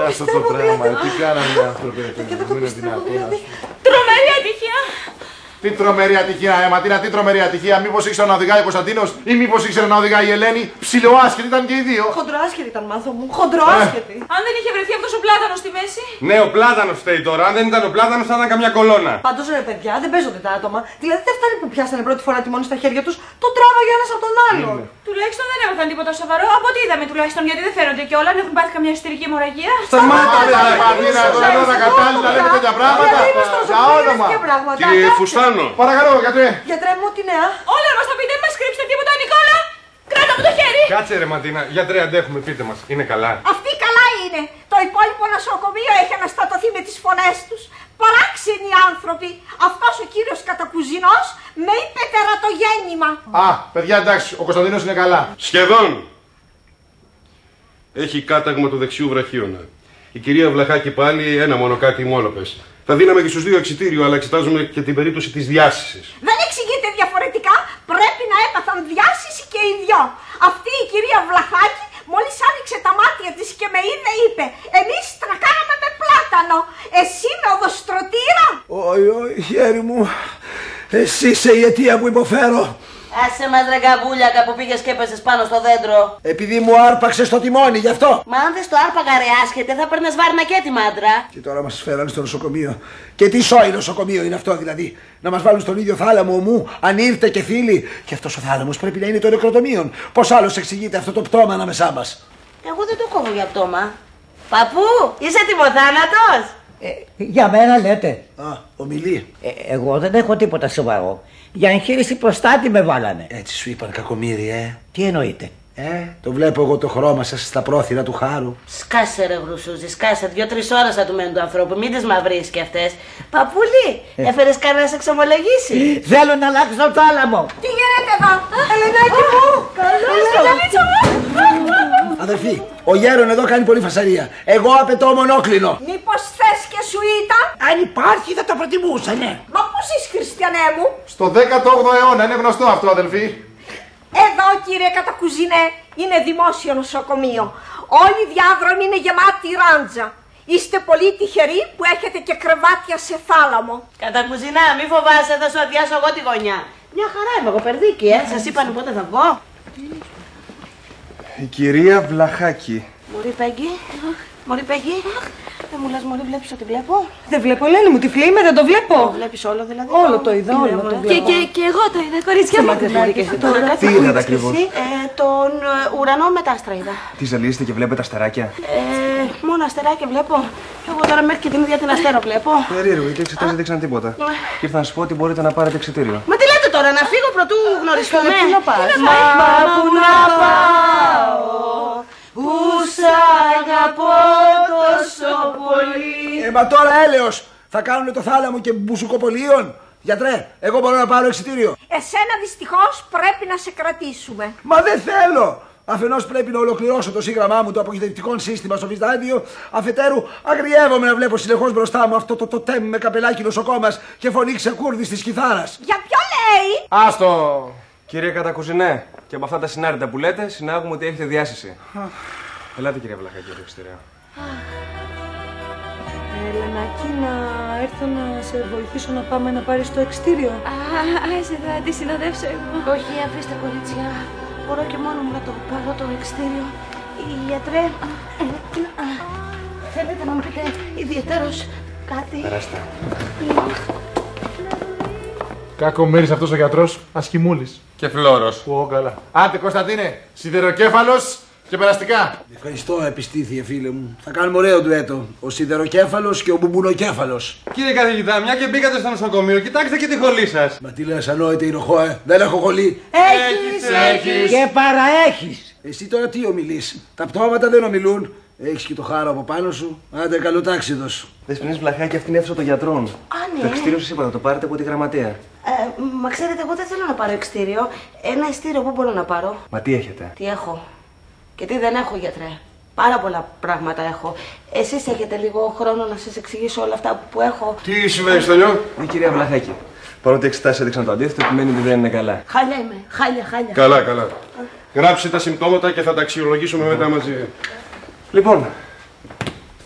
αυτό το πράγμα. Τι κάνανε οι άνθρωποι, δεν είναι δυνατόν. Τρομερή ατυχία. Τι τρομερή ατυχία, Ματίνα, τι τρομερή ατυχία. Μήπως ήξερε να οδηγάει ο Κωνσταντίνος ή μήπως ήξερε να οδηγάει η Ελένη. Ψιλοάσχετοι ήταν και οι δύο. Χοντροάσχετη ήταν, μάθο μου. Χοντροάσχετη. Αν δεν είχε βρεθεί αυτός ο πλάτανος στη μέση. Ναι, ο πλάτανος φταίει τώρα. Αν δεν ήταν ο πλάτανος, θα ήταν καμιά κολόνα. Πάντως ρε παιδιά, δεν παίζονται τα άτομα. Δηλαδή δεν φτάνει που πιάσανε πρώτη φορά τη μόνη στα χέρια τους, τον τράβαγε ένας από τον άλλον. Τουλάχιστον δεν έμαθαν τίποτα σοβαρό. Από ό,τι είδαμε τουλάχιστον, γιατί δεν φαίνονται κιόλα. Αν έχουν πάθει καμιά εσωτερική αιμορραγία. Σταμάτα, Ματίνα, τώρα κατάλληλα λέμε τέτοια πράγματα. Για όνομα. Κύριε Φουστάνο. Παρακαλώ, γιατρέ. Γιατρέ μου, τι νέα. Όλα μας τα πείτε, μην μας κρύψετε τίποτα, Νικόλα. Κράτα μου το χέρι. Κάτσε ρε Ματίνα, γιατρέ αντέχουμε, πείτε μας, είναι καλά. Αυτή καλά είναι. Το υπόλοιπο νοσοκομείο έχει αναστατωθεί με τις φωνές τους. Παράξενοι άνθρωποι. Αυτός ο κύριος Κατακουζινός με είπε τερατογέννημα. Α, παιδιά, εντάξει, ο Κωνσταντίνος είναι καλά. Σχεδόν. Έχει κάταγμα του δεξιού βραχίωνα. Η κυρία Βλαχάκη πάλι ένα μόνο κάτι μόνο πες. Θα δίναμε και στους δύο εξιτήριο, αλλά εξετάζουμε και την περίπτωση της διάσησης. Δεν εξηγείται διαφορετικά. Πρέπει να έπαθαν διάσηση και οι δυο. Αυτή η κυρία Βλαχάκη μόλις άνοιξε τα μάτια της και με είδε είπε «Εμείς τρακάραμε με πλάτανο, εσύ με οδοστρωτήρα». Όχι, χέρι μου, εσύ είσαι η αιτία που υποφέρω. Άσε μας ρε καβούλιακα που πήγες και έπεσες πάνω στο δέντρο. Επειδή μου άρπαξε το τιμόνι, γι' αυτό. Μα αν δεν στο άρπαγα ρε άσχετε θα παίρνες βάρνα και τη μάντρα. Και τώρα μας φέρανε στο νοσοκομείο. Και τι σόι νοσοκομείο είναι αυτό δηλαδή. Να μας βάλουν στον ίδιο θάλαμο μου, αν ήρθε και φίλοι. Και αυτός ο θάλαμος πρέπει να είναι το νεκροτομείο. Πώς άλλος εξηγείται αυτό το πτώμα ανάμεσά μας. Εγώ δεν το κόβω για πτώμα. Παππού, είσαι τιμοθάνατος. Για μένα λέτε. Α, ομιλεί. Εγώ δεν έχω τίποτα σοβαρό. Για εγχείρηση προστάτη με βάλανε. Έτσι σου είπαν κακομοίρη, Τι εννοείτε. Το βλέπω εγώ το χρώμα σας στα πρόθυρα του χάρου. Σκάσε ρε γρουσούζη, σκάσε. 2-3 ώρες θα του μένουν του ανθρώπου. Μην τις μαυρίσεις κι αυτές. Παππούλη, έφερες κανένα να σε εξομολογήσει. Θέλω να αλλάξω το θάλαμο. Τι γίνεται εδώ, Ελενάκη μου. Αδερφοί, ο γέρον εδώ κάνει πολύ φασαρία. Εγώ απαιτώ μονόκλινο. Μήπως θες και σου ήταν. Αν υπάρχει θα το προτιμούσα, ναι. Μα πώς είσαι χριστιανέ μου. Στο 18ο αιώνα, είναι γνωστό αυτό, αδελφοί. Εδώ κύριε Κατακουζινέ είναι δημόσιο νοσοκομείο. Όλοι οι διάδρομοι είναι γεμάτοι ράντζα. Είστε πολύ τυχεροί που έχετε και κρεβάτια σε θάλαμο. Κατακουζινά, μη φοβάσαι, θα σου αδειάσω εγώ τη γωνιά. Μια χαρά είμαι εγώ, περδίκι, Σας είπανε πότε θα βγω. Η κυρία Βλαχάκη. Μωρή Πέγγι, μωρή Πέγγι. Δεν μου λες μωρή, βλέπεις ότι βλέπω. Δεν βλέπω, Ελένη μου, τυφλή είμαι, δεν το βλέπω. Το βλέπεις όλο δηλαδή. Όλο το είδα, όλο το βλέπω. Και εγώ το είδα, κορίτσια μου. Τι είδατε ακριβώς. Τον ουρανό με τα άστρα είδα. Τι ζαλίζετε και βλέπετε αστεράκια. Μόνο αστεράκια βλέπω. Εγώ τώρα μέχρι και την ίδια την αστέρα βλέπω. Περίεργο, γιατί εξετάσεις δεν δείξαν τίποτα. Και ήρθα να σου πω ότι μπορείτε να πάρετε εξιτήριο. Μα τι λέτε τώρα, να φύγω πρωτού γνωριστούμε. Πού να πας. Μα που να πάω, που σ' αγαπώ τόσο πολύ. Μα τώρα έλεος, θα κάνουν το θάλαμο και μπουσουκοπολίων. Γιατρέ, εγώ μπορώ να πάρω εξιτήριο. Εσένα δυστυχώς πρέπει να σε κρατήσουμε. Μα δεν θέλω. Αφενός πρέπει να ολοκληρώσω το σύγγραμμά μου, το αποχαιρετικό σύστημα στο Βυζάντιο. Αφετέρου, αγριεύομαι να βλέπω συνεχώς μπροστά μου αυτό το τοτέμ με καπελάκι νοσοκόμας και φωνή ξεκούρδης της κιθάρας. Για ποιο λέει. Άστο. Κύριε Κατακουζινέ, και από αυτά τα συνάρτητα που λέτε, συνάγουμε ότι έχετε διάσηση. Ελάτε κυρία Βλαχάκη, το εξωτερικό. Ελενάκη, να έρθω να σε βοηθήσω να πάμε να πάρεις το εξτήριο. Άσε, θα τη συνοδεύσω εγώ. Όχι, αφήστε κορίτσια. Μπορώ και μόνο μου να το πάρω το εξτήριο. Γιατρέ, θέλετε να μου πείτε ιδιαίτερος κάτι. Περάστε. Κακομοίρης αυτός ο γιατρός, ασκημούλης. Και φλόρος. Καλά. Άντε Κωνσταντίνε, σιδεροκέφαλος και περαστικά. Ευχαριστώ, επιστήθιε φίλε μου. Θα κάνουμε ωραίο ντουέτο. Ο σιδεροκέφαλος και ο μπουμπουνοκέφαλος. Κύριε καθηγητά, μια και μπήκατε στο νοσοκομείο, κοιτάξτε και τη χολή σας. Μα τι λες, ανόητε ηροχώ, δεν έχω χολή. Έχεις. Και παραέχεις. Εσύ τώρα τι ομιλείς. Τα πτώματα δεν ομιλούν. Έχεις και το χάρο από πάνω σου. Άντε, καλοτάξιδος. Δεσποινής Βλαχάκη, αυτή είναι αίθουσα των γιατρών. Ναι. Το εξτήριο σας είπα να το πάρετε από τη γραμματεία. Μα ξέρετε, εγώ δεν θέλω να πάρω εξτήριο. Ένα ειστήριο πού μπορώ να πάρω. Μα τι έχετε. Τι έχω. Και τι δεν έχω, γιατρέ. Πάρα πολλά πράγματα έχω. Εσείς έχετε λίγο χρόνο να σας εξηγήσω όλα αυτά που έχω. Τι σημαίνει στο νιό. Η κυρία Βλαχάκη. Παρότι οι εξετάσεις έδειξαν το αντίθετο, επιμένει ότι δεν είναι καλά. Χάλια είμαι. Χάλια. Καλά, καλά. Γράψτε τα συμπτώματα και θα τα αξιολογήσουμε μετά μαζί. Λοιπόν,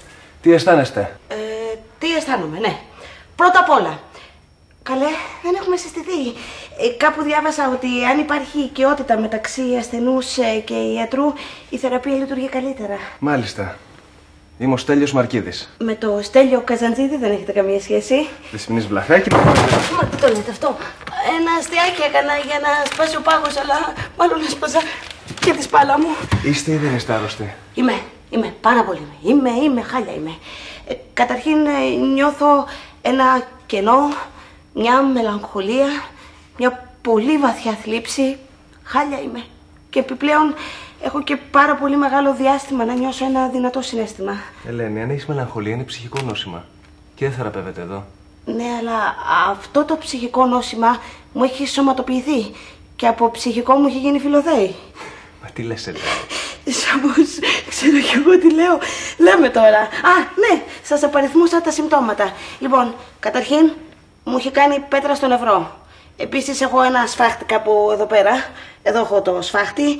Τι αισθάνεστε? Τι αισθάνομαι, ναι. Πρώτα απ' όλα. Καλέ, δεν έχουμε συστηθεί. Κάπου διάβασα ότι αν υπάρχει οικειότητα μεταξύ ασθενούς και ιατρού, η θεραπεία λειτουργεί καλύτερα. Μάλιστα. Είμαι ο Στέλιος Μαρκίδης. Με το Στέλιο Καζαντζίδη δεν έχετε καμία σχέση? Δεσποινής Βλαχάκη. Μα τι το λέτε αυτό? Ένα αστιάκι έκανα για να σπάσει ο πάγος, αλλά μάλλον έσπασα και τη σπάλα μου. Είστε ή δεν είστε άρρωστοι? Είμαι, πάρα πολύ είμαι, χάλια είμαι. Καταρχήν νιώθω ένα κενό, μια μελαγχολία, μια πολύ βαθιά θλίψη. Χάλια είμαι. Και επιπλέον έχω και πάρα πολύ μεγάλο διάστημα να νιώσω ένα δυνατό συναίσθημα. Ελένη, αν έχεις μελαγχολία είναι ψυχικό νόσημα. Και δεν θεραπεύεται εδώ. Ναι, αλλά αυτό το ψυχικό νόσημα μου έχει σωματοποιηθεί. Και από ψυχικό μου έχει γίνει φιλοδέη. Μα τι λες, Ελένη? Σαν πως ξέρω κι εγώ τι λέω. Λέμε τώρα. Ναι, σας απαριθμούσα τα συμπτώματα. Λοιπόν, καταρχήν μου έχει κάνει πέτρα στο νευρό. Επίσης έχω ένα σφάχτη κάπου εδώ πέρα. Εδώ έχω το σφάχτη.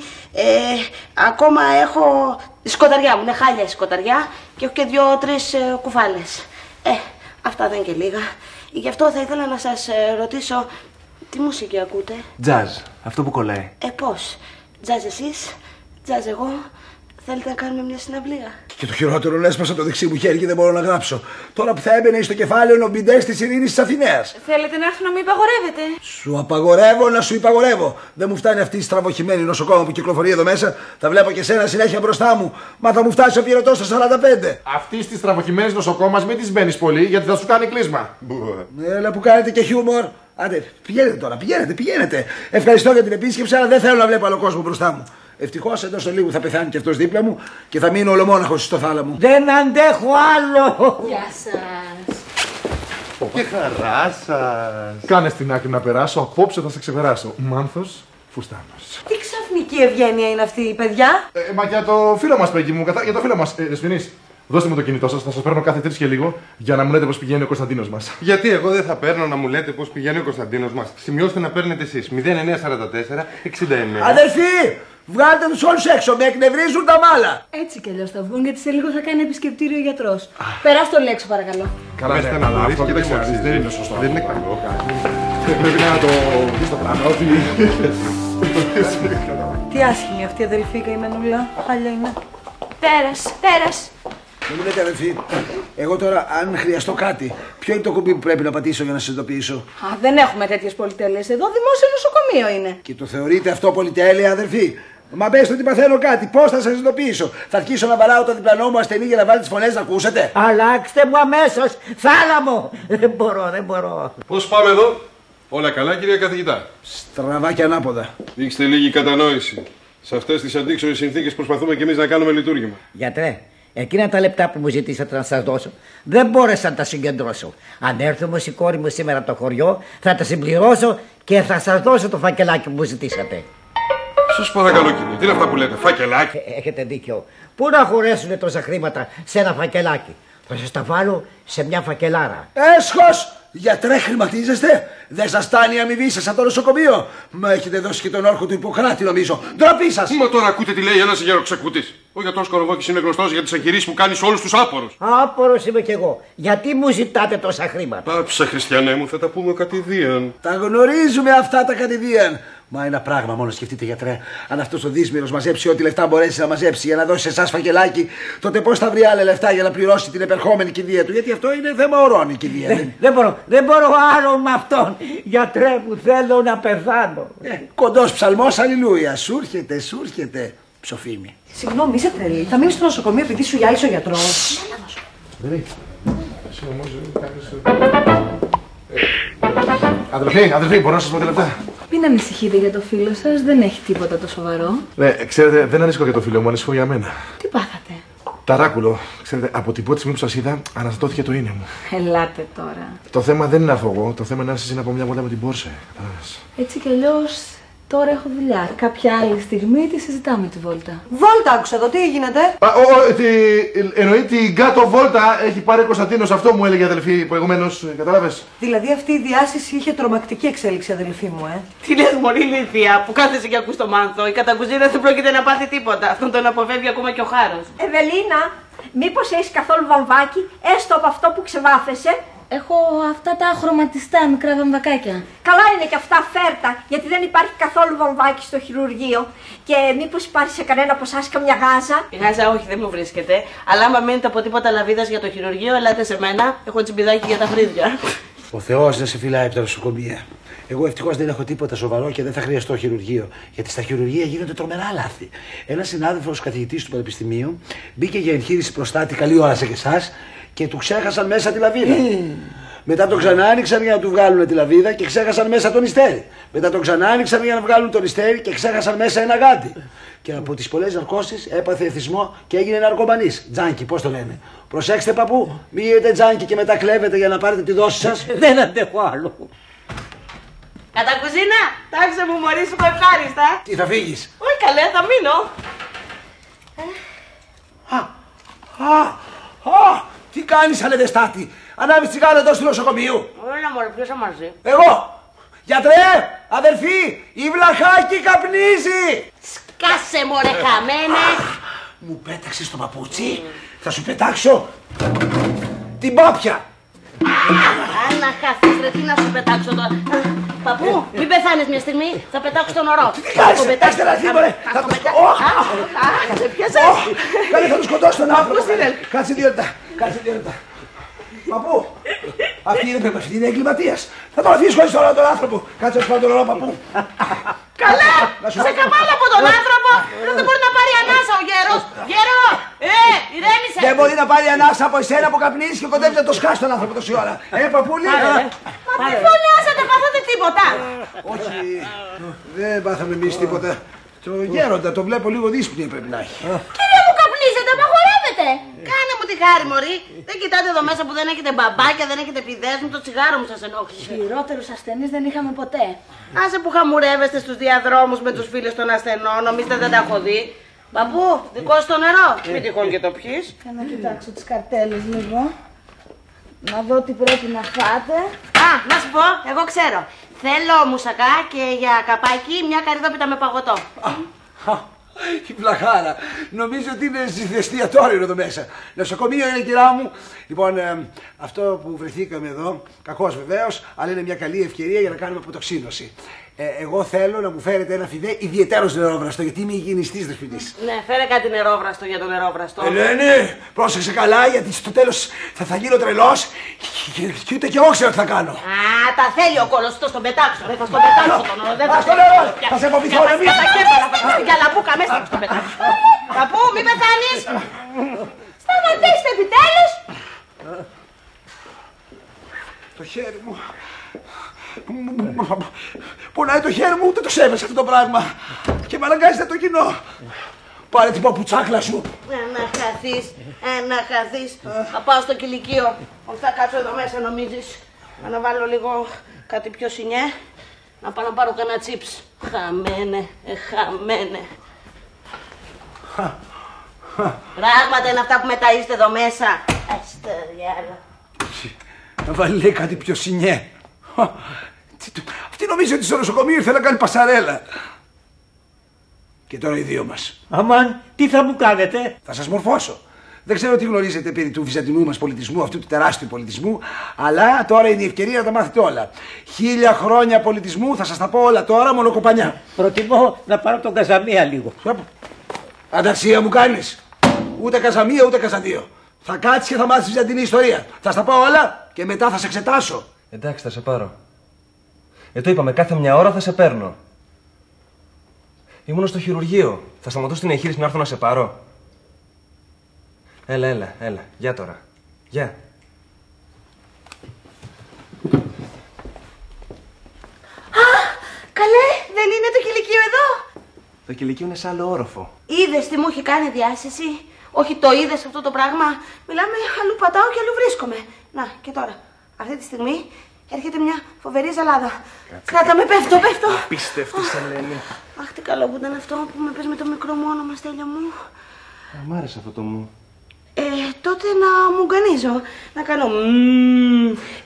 Ακόμα έχω σκοταριά μου, είναι χάλια σκοταριά. Και έχω και 2-3 κουφάλες. Αυτά δεν είναι και λίγα. Γι' αυτό θα ήθελα να σας ρωτήσω, τι μουσική ακούτε? Τζαζ, αυτό που κολλάει. Πώς? Τζαζ εσείς, τζαζ εγώ. Θέλετε να κάνουμε μια συναυλία? Και το χειρότερο, έσπασα το δεξί μου χέρι και δεν μπορώ να γράψω. Τώρα που θα έμπαινε στο κεφάλαιο είναι ο μπιντές της Ειρήνης της Αθηναίας. Θέλετε να έρθω να μου υπαγορεύετε? Σου απαγορεύω να σου υπαγορεύω. Δεν μου φτάνει αυτή η στραβοχημένη νοσοκόμα που κυκλοφορεί εδώ μέσα. Τα βλέπω και σένα συνέχεια μπροστά μου. Μα θα μου φτάσει ο πυρετός στα 45. Αυτή τη στραβοχημένη νοσοκόμα μην τη μπαίνει πολύ γιατί θα σου κάνει κλείσμα. Έλα που κάνετε και χιούμορ. Άντε, πηγαίνετε τώρα, πηγαίνετε. Ευχαριστώ για την επίσκεψη, αλλά δεν θέλω να βλέπω άλλο κόσμο μπροστά μου. Ευτυχώς εντός λίγο θα πεθάνει και αυτός δίπλα μου και θα μείνω ολομόναχος στο θάλαμο. Δεν αντέχω άλλο. Γεια σας. Και χαρά σας. Κάνε στην άκρη να περάσω, απόψε θα σε ξεπεράσω. Μάνθος Φουστάνος. Τι ξαφνική ευγένεια είναι αυτή, παιδιά? Μα για το φίλο μας, Πέγγι μου, για το φίλο μας. Δεσποινής, δώστε μου το κινητό σας, θα σας παίρνω κάθε 3 και λίγο για να μου λέτε πώς πηγαίνει ο Κωνσταντίνος μας. Γιατί εγώ δεν θα παίρνω να μου λέτε πώς πηγαίνει ο Κωνσταντίνος μας? Σημειώστε να παίρνετε εσείς. 0944 69. Αδερφοί! Βγάλτε τους όλους έξω, με εκνευρίζουν τα μάλα! Έτσι κι αλλιώς θα βγουν, γιατί σε λίγο θα κάνει επισκεπτήριο ο γιατρός. Περάστε τον έξω, παρακαλώ. Καλά, ναι, αλλά αυτό δεν είναι σωστό. Δεν είναι καλό. Πρέπει να το δεις το πράγμα, ότι... Τι άσχημη αυτή η αδελφή καημενούλα. Χάλια είναι. Τέρας. Δεν μου λέτε, αδελφοί, εγώ τώρα αν χρειαστώ κάτι, ποιο είναι το κουμπί που πρέπει να πατήσω για να σας ειδοποιήσω? Δεν έχουμε τέτοιες πολυτέλειες εδώ, δημόσιο νοσοκομείο είναι. Και το θεωρείτε αυτό πολυτέλεια, αδελφοί? Μα πέστε ότι παθαίνω κάτι, πώς θα σας ειδοποιήσω? Θα αρχίσω να βαράω το διπλανό μου ασθενή για να βάλει τις φωνές να ακούσετε? Αλλάξτε μου αμέσως, θάλαμο! Δεν μπορώ. Πώς πάμε εδώ? Όλα καλά, κυρία καθηγητά? Στραβά και ανάποδα. Δείξτε λίγη κατανόηση. Σε αυτές τις αντίξωες συνθήκες προσπαθούμε κι εμείς να κάνουμε λειτουργήμα. Γιατρέ, εκείνα τα λεπτά που μου ζητήσατε να σας δώσω, δεν μπόρεσα να τα συγκεντρώσω. Αν έρθει όμως η κόρη μου σήμερα από το χωριό, θα τα συμπληρώσω και θα σας δώσω το φακελάκι που μου ζητήσατε. Σας παρακαλώ, κύριε, τι είναι αυτά που λέτε? Φακελάκι? Έχετε δίκιο. Πού να χωρέσουν τόσα χρήματα σε ένα φακελάκι? Θα σας τα βάλω σε μια φακελάρα. Έσχος! Γιατρέ, χρηματίζεστε? Δεν σας φτάνει η αμοιβή σας από το νοσοκομείο? Μα έχετε δώσει και τον όρκο του Ιπποκράτη, νομίζω. Ντροπή σας! Μα τώρα ακούτε τι λέει ένας γεροξεκούτης. Ο γιατρός Κοροβόκης είναι γνωστός για τις εγχειρήσεις που κάνει σε όλους τους άπορους. Άπορος είμαι κι εγώ. Γιατί μου ζητάτε τόσα χρήματα? Πάψε, χριστιανέ μου, θα τα πούμε κατηδίαν. Τα γνωρίζουμε αυτά τα κατηδίαν. Μα ένα πράγμα μόνο σκεφτείτε, γιατρέ. Αν αυτός ο δύσμηρος μαζέψει ό,τι λεφτά μπορέσει να μαζέψει για να δώσει σε εσάς φακελάκι, τότε πώς θα βρει άλλα λεφτά για να πληρώσει την επερχόμενη κηδεία του? Γιατί αυτό είναι θέμα ορών η κηδεία. Δεν μπορώ άλλο με αυτόν. Γιατρέ μου, θέλω να πεθάνω. Κοντός ψαλμός, αλληλούια. Σου έρχεται. Ψοφίμη. Συγγνώμη, είσαι τρελή. Θα μείνει στο νοσοκομείο επειδή σου γυάλισε ο γιατρός. Δεν έχει. Αδελφοί, μπορώ να σας πω 2 λεπτά? Μην ανησυχείτε για το φίλο σας, δεν έχει τίποτα το σοβαρό. Ναι, ξέρετε, δεν ανησυχώ για το φίλο μου, ανησυχώ για μένα. Τι πάθατε? Ταράκουλο. Ξέρετε, από την πρώτη στιγμή που σας είδα, αναστατώθηκε το είναι μου. Ελάτε τώρα. Το θέμα δεν είναι να έρθω εγώ, το θέμα είναι να έρθεις να από μια βόλτα με την Πόρσε. Έτσι κι αλλιώς τώρα έχω δουλειά. Κάποια άλλη στιγμή τη συζητάμε τη βόλτα. Βόλτα, άκουσα εδώ, τι γίνεται? Εννοεί την κάτω βόλτα έχει πάρει ο Κωνσταντίνος, αυτό μου έλεγε η αδελφή προηγουμένως, κατάλαβες? Δηλαδή αυτή η διάσηση είχε τρομακτική εξέλιξη, αδελφή μου, Τι λες, μωρή ηλίθεια, που κάθεσαι και ακούς το Μάνθο? Η κατακουζίνα δεν πρόκειται να πάθει τίποτα. Αυτόν τον αποφεύγει ακόμα και ο Χάρος. Ευελίνα, Μήπως έχεις καθόλου βαμβάκι, έστω από αυτό που ξεβάφεσαι? Έχω αυτά τα χρωματιστά μικρά βαμβακάκια. Καλά είναι και αυτά, φέρτα, γιατί δεν υπάρχει καθόλου βαμβάκι στο χειρουργείο. Και μήπως υπάρχει σε κανένα από εσάς καμιά γάζα? Η γάζα όχι, δεν μου βρίσκεται. Αλλά άμα μείνετε από τίποτα λαβίδας για το χειρουργείο, ελάτε σε μένα. Έχω τσιμπιδάκι για τα φρύδια. Ο Θεός να σε φυλάει από τα νοσοκομεία. Εγώ ευτυχώς δεν έχω τίποτα σοβαρό και δεν θα χρειαστώ χειρουργείο. Γιατί στα χειρουργεία γίνονται τρομερά λάθη. Ένας συνάδελφος καθηγητής του Πανεπιστημίου μπήκε για εγχείρηση προστάτη, καλή ώρα σε και εσάς, και του ξέχασαν μέσα τη λαβίδα. Μετά τον ξανά άνοιξαν για να του βγάλουν τη λαβίδα και ξέχασαν μέσα τον ιστέρι. Μετά τον ξανά άνοιξαν για να βγάλουν τον ιστέρι και ξέχασαν μέσα ένα γάντι. Και από τις πολλές ναρκώσεις έπαθε εθισμό και έγινε ναρκωμανής. Τζάνκι, πώς το λένε. Προσέξτε, παππού, μη γίνετε τζάνκι και μετά κλέβετε για να πάρετε τη δόση σας. Δεν αντέχω άλλο. Κατά κουζίνα, τάξε μου μωρί σου ευχάριστα. Τι, θα φύγεις? Όχι καλέ, θα μείνω. Τι κάνεις, αλεδεστάτη? Ανάβεις τσιγάρο εδώ στο νοσοκομείο. Όλα μωρέ, ποιος θα μαζί? Εγώ! Γιατρέ, αδερφή, η Βλαχάκη καπνίζει! Σκάσε μωρέ χαμένε! Μου πέταξες το παπούτσι, θα σου πετάξω την πάπια! Αν να χαθείς ρε, τι να σου πετάξω τώρα? Παππού, μην πεθάνεις μια στιγμή, θα πετάξω τον ορό. Τι κάνεις, πετάξτε να δει μωρέ! Θα το σε πιάσε! Καλή, θα του σκοτώσω τον άνθρωπο! Κάτσε 2 λεπτά, κάτσε 2 λεπτά. Παππού, αυτή είναι εγκληματίας. Θα τον αφήσω χωρίς τον άνθρωπο. Κάτσε να σου πάρω τον ορό, παππού. Καλά, σε καμάλα από τον άνθρωπο. Δεν μπορεί να πάρει ανάσα ο γέρος. Γέρο, ηρέμησε. Δεν μπορεί να πάρει ανάσα από εσένα που καπνίζεις και κοντεύει να το σκάσει τον άνθρωπο τόση ώρα. Παππούλη. Μα τι φωνάζατε, πάθατε τίποτα? Όχι, δεν πάθαμε εμείς τίποτα. Το γέροντα το βλέπω λίγο δύσπνη πρέπει να έχει. Κύριε μου, καπνίζετε, απαγορεύετε. Κάνε μου τη χάρη, μωρή. Δεν κοιτάτε εδώ μέσα που δεν έχετε μπαμπάκια, δεν έχετε πηδές μου, το τσιγάρο μου σας ενόχλησε. Χειρότερους ασθενείς δεν είχαμε ποτέ. Άσε που χαμουρεύεστε στους διαδρόμους με τους φίλους των ασθενών, νομίζετε δεν τα έχω δει. Μπαμπού, δικό σου το νερό. Μην τυχόν και το πιείς. Να κοιτάξω τις καρτέλες λίγο. Να δω τι πρέπει να φάτε. Α, να σου πω, εγώ ξέρω. Θέλω μουσακά και για καπάκι μια καρυδόπιτα με παγωτό. Η βλαχάρα. Νομίζω ότι είναι εστιατόριο εδώ μέσα. Νοσοκομείο είναι, κυρά μου. Λοιπόν, αυτό που βρεθήκαμε εδώ, κακώς βεβαίως, αλλά είναι μια καλή ευκαιρία για να κάνουμε αποτοξίνωση. Εγώ θέλω να μου φέρετε ένα φιδέ ιδιαίτερος νερόβραστο, γιατί είμαι υγιεινιστής δεσπιτής. Ναι, φέρε κάτι νερόβραστο για το νερόβραστο. Ελένη, πρόσεξε καλά, γιατί στο τέλος θα γίνω τρελός και ούτε κι εγώ ξέρω τι θα κάνω. Α, τα θέλει ο κόλος, το στον πετάξω. Δεν θα στον πετάξω τον νερό. Δεν θα στο νερό, θα σε αποβηθώ να μην. Τα κέφαλα, θα στην καλαμπούκα μέσα να στον πετάξω. Παππού, μην πεθάνεις. Σταματήστε επιτέλους. Το χέρι μου. Πονάει το χέρι μου, ούτε το σέβεσαι αυτό το πράγμα. Και με αναγκάζεται το κοινό. Πάρε την παπουτσάκλα σου. Να χαθείς. Θα πάω στο κηλικείο. Θα κάτσω εδώ μέσα νομίζεις. Να βάλω λίγο κάτι πιο σινιέ. Να πάω να πάρω κανένα τσίπς. Χαμένε, χαμένε. Πράγματα είναι αυτά που μεταείστε εδώ μέσα. Αστο διάλο. Να βάλει λέει κάτι πιο σινιέ. Αυτή νομίζει ότι στο νοσοκομείο ήρθε να κάνει πασαρέλα. Και τώρα οι δύο μας. Αμάν, τι θα μου κάνετε? Θα σας μορφώσω. Δεν ξέρω τι γνωρίζετε περί του βυζαντινού μας πολιτισμού, αυτού του τεράστιου πολιτισμού, αλλά τώρα είναι η ευκαιρία να τα μάθετε όλα. 1000 χρόνια πολιτισμού, θα σας τα πω όλα τώρα, μονοκοπανιά. Προτιμώ να πάρω τον Καζαμία λίγο. Ανταρσία μου κάνεις. Ούτε Καζαμία ούτε Καζαντίο. Θα κάτσεις και θα μάθεις βυζαντινή ιστορία. Θα στα πω όλα και μετά θα σε εξετάσω. Εντάξει, θα σε πάρω. Το είπαμε, κάθε μια ώρα θα σε παίρνω. Ήμουν στο χειρουργείο. Θα σταματώ την εγχείρηση να έρθω να σε πάρω. Έλα. Γεια τώρα. Γεια. Α, καλέ, δεν είναι το κηλικείο εδώ? Το κηλικείο είναι σε άλλο όροφο. Είδες τι μου έχει κάνει διάσηση? Όχι, το είδες αυτό το πράγμα? Μιλάμε, αλλού πατάω και αλλού βρίσκομαι. Να, και τώρα, αυτή τη στιγμή έρχεται μια φοβερή ζαλάδα. Κράτα με, πέφτω. Απίστευτης, Ελένη. Αχ, τι καλό που ήταν αυτό που με πες με το μικρό μου όνομα, Στέλιο μου. Μ' άρεσε αυτό το μου. Τότε να μου γκανίζω, να κάνω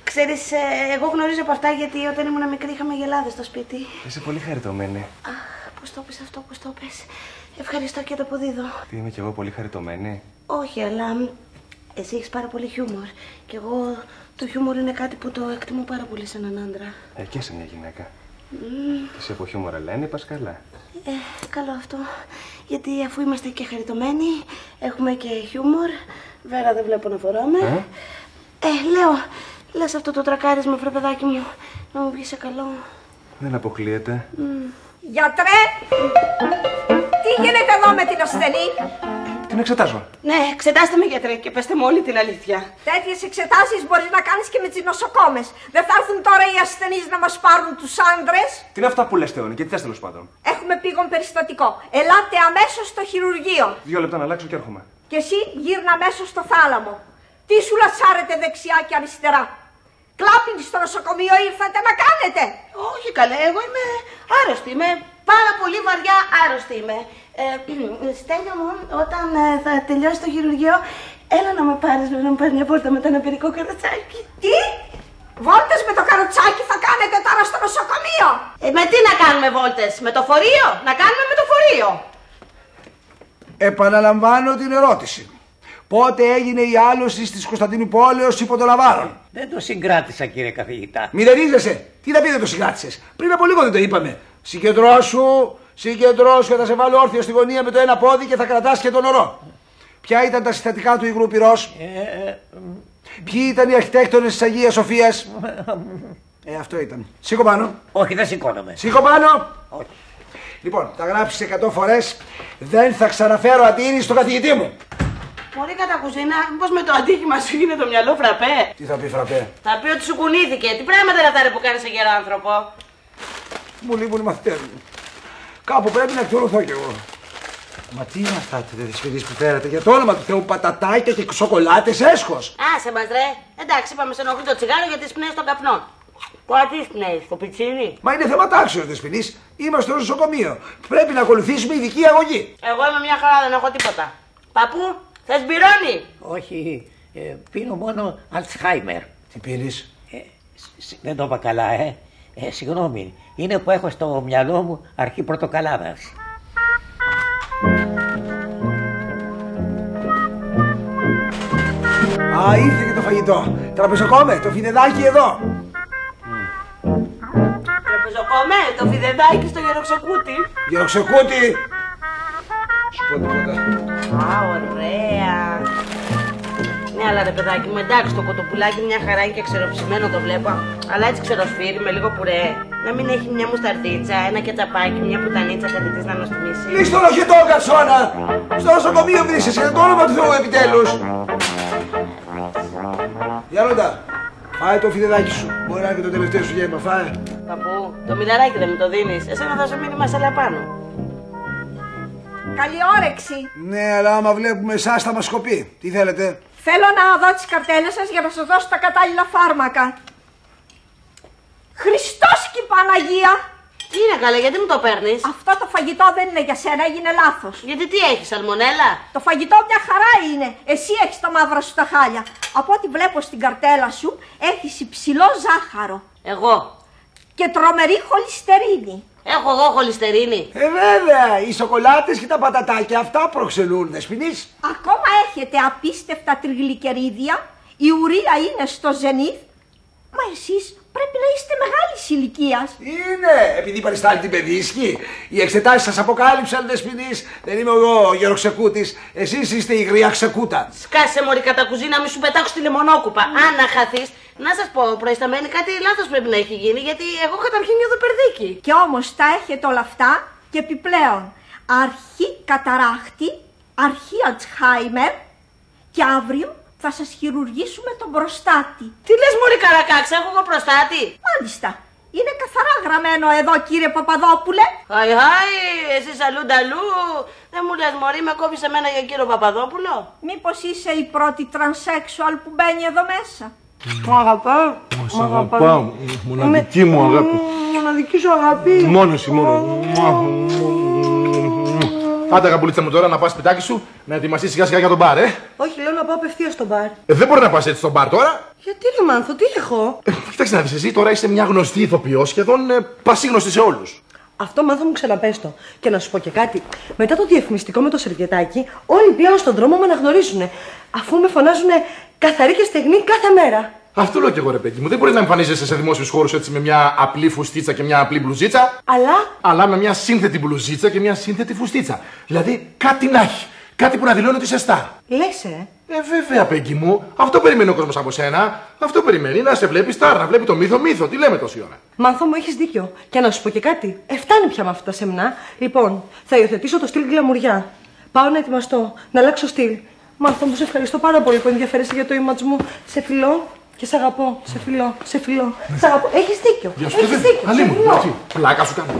Ξέρεις, εγώ γνωρίζω από αυτά γιατί όταν ήμουν μικρή είχαμε γελάδες στο σπίτι. Είσαι πολύ χαριτωμένη. Πώς το πες αυτό, πώς το πες. Ευχαριστώ και το αποδίδω. Τι είμαι κι εγώ πολύ χαριτωμένη. Όχι, αλλά εσύ έχεις πάρα πολύ χιούμορ. Και εγώ το χιούμορ είναι κάτι που το εκτιμώ πάρα πολύ σε έναν άντρα. Και σε μια γυναίκα. Και σε από χιούμορ, λένε, πας καλά. Καλό αυτό. Γιατί αφού είμαστε και χαριτωμένοι, έχουμε και χιούμορ. Βέβαια δεν βλέπω να φοράμε. Λέω, λες αυτό το τρακάρισμα, βρε παιδάκι μου, να μου βγει σε καλό. Δεν αποκλείεται. Γιατρέ, τι γίνεται εδώ με την ασθενή? Την εξετάζω. Ναι, εξετάστε με, γιατρέ, και πέστε μου όλη την αλήθεια. Τέτοιες εξετάσεις μπορείς να κάνεις και με τις νοσοκόμες. Δεν θα έρθουν τώρα οι ασθενείς να μας πάρουν τους άντρες. Τι είναι αυτά που λες, Θεόνη, και τι θες τέλος πάντων? Έχουμε πήγον περιστατικό. Ελάτε αμέσως στο χειρουργείο. 2 λεπτά να αλλάξω και έρχομαι. Και εσύ γύρνα αμέσως στο θάλαμο. Τι σου λατσάρετε δεξιά και αριστερά? Κλάπινγκ στο νοσοκομείο ήρθατε να κάνετε? Όχι καλέ, εγώ είμαι άρρωστη, είμαι πάρα πολύ βαριά άρρωστη είμαι. Στέλιο μου, όταν θα τελειώσει το χειρουργείο, έλα να με πάρεις, να με πάρεις μια βόλτα με το αναπηρικό καροτσάκι. Τι? Βόλτες με το καροτσάκι θα κάνετε τώρα στο νοσοκομείο? Με τι να κάνουμε βόλτες, με το φορείο, να κάνουμε με το φορείο. Επαναλαμβάνω την ερώτηση. Πότε έγινε η άλωση της Κωνσταντινουπόλεως υπό των Αβάρων? Δεν το συγκράτησα, κύριε καθηγητά. Μηδενίζεσαι. Τι να πει δεν το συγκράτησες? Πριν από λίγο δεν το είπαμε. Συγκεντρώσου και θα σε βάλω όρθιο στη γωνία με το ένα πόδι και θα κρατάς και τον ορό. Ποια ήταν τα συστατικά του υγρού πυρός? Ποιοι ήταν οι αρχιτέκτονες της Αγίας Σοφίας? Αυτό ήταν. Σήκω πάνω. Όχι, δεν σηκώνομαι. Σήκω πάνω. Όχι. Λοιπόν, θα γράψεις 100 φορές. Δεν θα ξαναφέρω αντίρρηση στον καθηγητή μου. Μωρή κατά κουζίνα, μήπως με το αντίχημα σου είναι το μυαλό φραπέ? Τι θα πει φραπέ? Θα πει ότι σου κουνήθηκε. Τι πράγματα είναι αυτά που κάνεις σε γερό άνθρωπο? Μου λείπουν οι μαθητές μου. Κάπου πρέπει να εκτορωθώ κι εγώ. Μα τι είναι αυτά τα δεσφυλείς που φέρατε? Για το όνομα του Θεού, πατατάκια και σοκολάτες έσχος. Άσε μας ρε. Εντάξει, είπαμε σε ενοχλεί το τσιγάρο γιατί σπνέεις τον καπνό. Πού σπνέεις, στο πιτσίνι? Μα είναι θέμα τάξεως, δεσποινής. Είμαστε στο νοσοκομείο. Πρέπει να ακολουθήσουμε ειδική αγωγή. Εγώ είμαι μια χαρά, δεν έχω τίποτα. Παππού, θες μπυρώνει? Όχι, πίνω μόνο Αλτσχάιμερ. Τι πίνεις? Δεν το είπα καλά, συγγνώμη. Είναι που έχω στο μυαλό μου αρχή πορτοκαλάδας. Α, ήρθε και το φαγητό. Τραπεζοκόμε, το φιδεδάκι εδώ. Τραπεζοκόμε, το φιδεδάκι στο γεροξεκούτι. Γεροξεκούτι. Σου πω τίποτα. Α, ωραία. Ναι, αλλά ρε παιδάκι μου, εντάξει, το κοτοπουλάκι μια χαρά είναι και ξεροψημένο το βλέπω. Αλλά έτσι ξεροσφύρι με λίγο πουρέ. Να μην έχει μια μουσταρδίτσα, ένα κετσαπάκι, μια πουτανίτσα, κάτι της να νοστιμήσει. Λύсь το λοχετό, καρσόνα! Στο νοσοκομείο βρίσκεσαι, για το όνομα του Θεού επιτέλους. Γιάννοντα, φάε το φιδεδάκι σου. Μπορεί να είναι και το τελευταίο σου γεύμα, φάε. Παππού, το μιλαράκι δεν μου το δίνεις. Εσένα θα σου μείνει μασαλά πάνω. Καλή όρεξη. Ναι, αλλά άμα βλέπουμε εσάς θα μας σκοπεί. Τι θέλετε? Θέλω να δω τις καρτέλες σας για να σας δώσω τα κατάλληλα φάρμακα. Χριστός και η Παναγία! Τι είναι καλέ, γιατί μου το παίρνεις? Αυτό το φαγητό δεν είναι για σένα, έγινε λάθος. Γιατί τι έχεις, σαλμονέλα? Το φαγητό μια χαρά είναι. Εσύ έχεις τα μαύρα σου τα χάλια. Από ό,τι βλέπω στην καρτέλα σου, έχεις υψηλό ζάχαρο. Εγώ. Και τρομερή χολυστερίνη. Έχω εγώ χολυστερίνη. Βέβαια, οι σοκολάτες και τα πατατάκια αυτά προξενούν, δεσποινής. Ακόμα έχετε απίστευτα τριγλικερίδια, η ουρία είναι στο ζενήθ. Μα εσείς πρέπει να είστε μεγάλης ηλικίας. Είναι, επειδή παριστάνει την παιδίσκη. Οι εξετάσεις σας αποκάλυψαν, δεσποινής. Δεν είμαι εγώ ο γεροξεκούτης, εσείς είστε η γριαξεκούτα. Σκάσε μωρή κατά κουζίνα, μη σου πετάξω στη λεμονόκουπα. Αν να χαθείς, να σας πω, προϊσταμένη κάτι λάθος πρέπει να έχει γίνει, γιατί εγώ καταρχήν νιώθω περδίκι. Και όμως τα έχετε όλα αυτά και επιπλέον αρχή καταράχτη, αρχή Αλτσχάιμερ και αύριο θα σας χειρουργήσουμε τον προστάτη. Τι λες μωρή καρακάξα, έχω εγώ προστάτη? Μάλιστα. Είναι καθαρά γραμμένο εδώ, κύριε Παπαδόπουλε. Χαϊ, χαϊ, εσείς αλλού νταλού. Δεν μου λες μωρή, με κόβεις εμένα για κύριο Παπαδόπουλο? Μήπως είσαι η πρώτη τρανσέξουαλ που μπαίνει εδώ μέσα? Μ' αγαπάω. Μ' αγαπάω. Μοναδική μου αγάπη. Μοναδική σου αγάπη. Μόνο εσύ, μόνο. Άντε, αγαπουλίτσα μου, τώρα να πας σπιτάκι σου να ετοιμαστείς σιγά σιγά για τον μπαρ, Όχι, λέω να πάω απευθείας στο μπαρ. Δεν μπορεί να πας έτσι στο μπαρ τώρα. Γιατί ρε Μάνθο, τι έχω? Κοιτάξτε να δεις, εσύ τώρα είσαι μια γνωστή ηθοποιός, σχεδόν πασίγνωστη σε όλους. Αυτό μάθω μου ξαναπες το. Και να σου πω και κάτι. Μετά το διαφημιστικό με το σερβιετάκι, όλοι πλέον στον δρόμο με αναγνωρίζουνε. Αφού με φωνάζουνε καθαρή και στεγνή κάθε μέρα. Αυτό λέω κι εγώ, ρε παιδί μου. Δεν μπορεί να εμφανίζεσαι σε δημόσιους χώρους έτσι με μια απλή φουστίτσα και μια απλή μπλουζίτσα. Αλλά με μια σύνθετη μπλουζίτσα και μια σύνθετη φουστίτσα. Δηλαδή κάτι να έχει. Κάτι που να δηλώνει ότι είσαι στάρ. Λες, βέβαια, Πέγγι μου. Αυτό περιμένει ο κόσμος από σένα. Αυτό περιμένει να σε βλέπει στάρ, να βλέπει το μύθο. Τι λέμε τόση ώρα. Μάνθο μου, έχεις δίκιο. Και να σου πω και κάτι. Φτάνει πια με αυτά τα σεμνά. Λοιπόν, θα υιοθετήσω το στυλ γκλαμουριά. Πάω να ετοιμαστώ, να αλλάξω στυλ. Μάνθο μου, σε ευχαριστώ πάρα πολύ που ενδιαφέρεσαι για το image μου. Σε φιλώ και σε αγαπώ. Σε φιλώ. Σε αγαπώ. Έχεις δίκιο. Έχεις δίκιο. Πλάκα σου κάνω.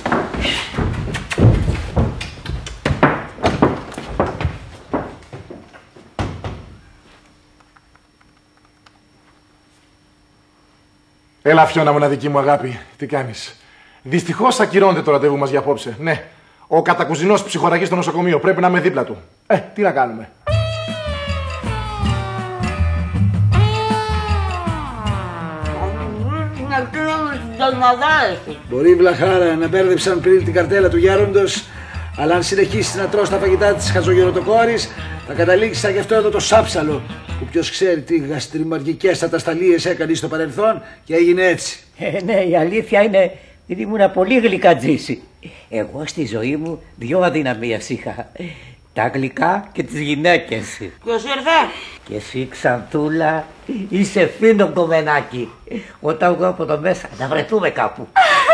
Έλα, Φιώνα, μοναδική μου αγάπη, τι κάνεις? Δυστυχώς ακυρώνεται το ραντεβού μας για απόψε. Ναι, ο κατακουζινός ψυχοραγεί στο νοσοκομείο. Πρέπει να είμαι δίπλα του. Τι να κάνουμε. Μπορεί, Βλαχάρα, να μπέρδεψαν πριν την καρτέλα του γέροντος, αλλά αν συνεχίσεις να τρως τα φαγητά της χαζογεροτοκόρης, θα καταλήξεις σαν γι' αυτό εδώ το σάψαλο, που ποιος ξέρει τι γαστριμαργικές ατασταλίες έκανε στο παρελθόν και έγινε έτσι. Ναι, η αλήθεια είναι ότι ήμουν πολύ γλυκατζής. Εγώ στη ζωή μου 2 αδυναμίες είχα. Τα γλυκά και τις γυναίκες. Ποιος ήρθε? Και εσύ, Ξανθούλα, είσαι φίνο κομμενάκι. Όταν βγω από το μέσα να βρεθούμε κάπου.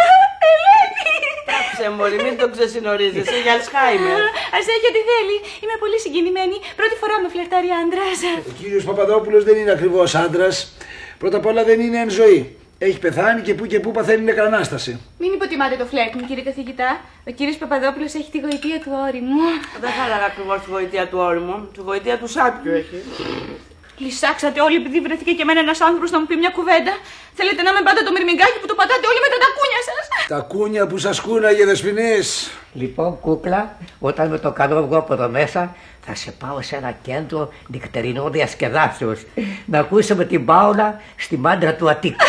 Μωρή, μην το ξεσυνορίζεσαι, για Αλσχάιμερ. Ας έχει ό,τι θέλει. Είμαι πολύ συγκινημένη. Πρώτη φορά με φλερτάρει άντρας. Ο κύριος Παπαδόπουλος δεν είναι ακριβώς άντρας. Πρώτα απ' όλα δεν είναι εν ζωή. Έχει πεθάνει και που παθαίνει νεκρανάσταση. Μην υποτιμάτε το φλερτ μου, κύριε καθηγητά. Ο κύριος Παπαδόπουλος έχει τη γοητεία του όριμου. Δεν θα έλεγα ακριβώς τη γοητεία του όριμου. Τη γοητεία του σάπιου έχει. Λυσάξατε όλοι επειδή βρέθηκε και εμένα ένας άνθρωπος να μου πει μια κουβέντα. Θέλετε να είμαι πάντα το μυρμηγκάκι που το πατάτε όλοι με τα τακούνια σας. Τα κούνια που σας κούναγε, Δεσποινής. Λοιπόν, κούκλα, όταν με το καλό βγω από εδώ μέσα, θα σε πάω σε ένα κέντρο νυχτερινών διασκεδάσεως. Να ακούσουμε την Πάολα στη μάντρα του Αττίκ.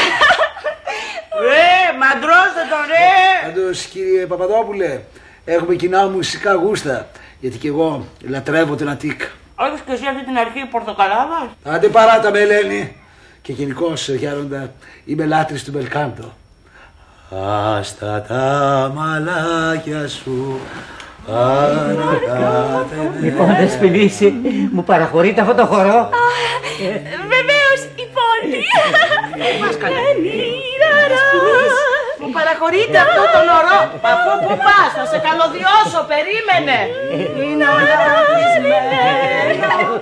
Μαντρώστε τον, Πάντως, κύριε Παπαδόπουλε, έχουμε κοινά μουσικά γούστα. Γιατί κι εγώ λατρεύω τον Αττίκ. Έχεις και εσύ αυτή την αρχή πορτοκαλάδα. Άντε παράτα με, Ελένη. Και γενικώς, Γέροντα, είμαι λάτρης του Μπελκάντο. Άστα τα μαλάκια σου, ανακάτε. Λοιπόν, Δεσποινίση, μου παραχωρείτε αυτό το χορό? Βεβαίως, η πόλη. Μας καλεί. Μου παραχωρείτε αυτό τον ορό. Παππού, πού πας, θα σε καλωδιώσω, περίμενε. Είναι αγάπησμένο.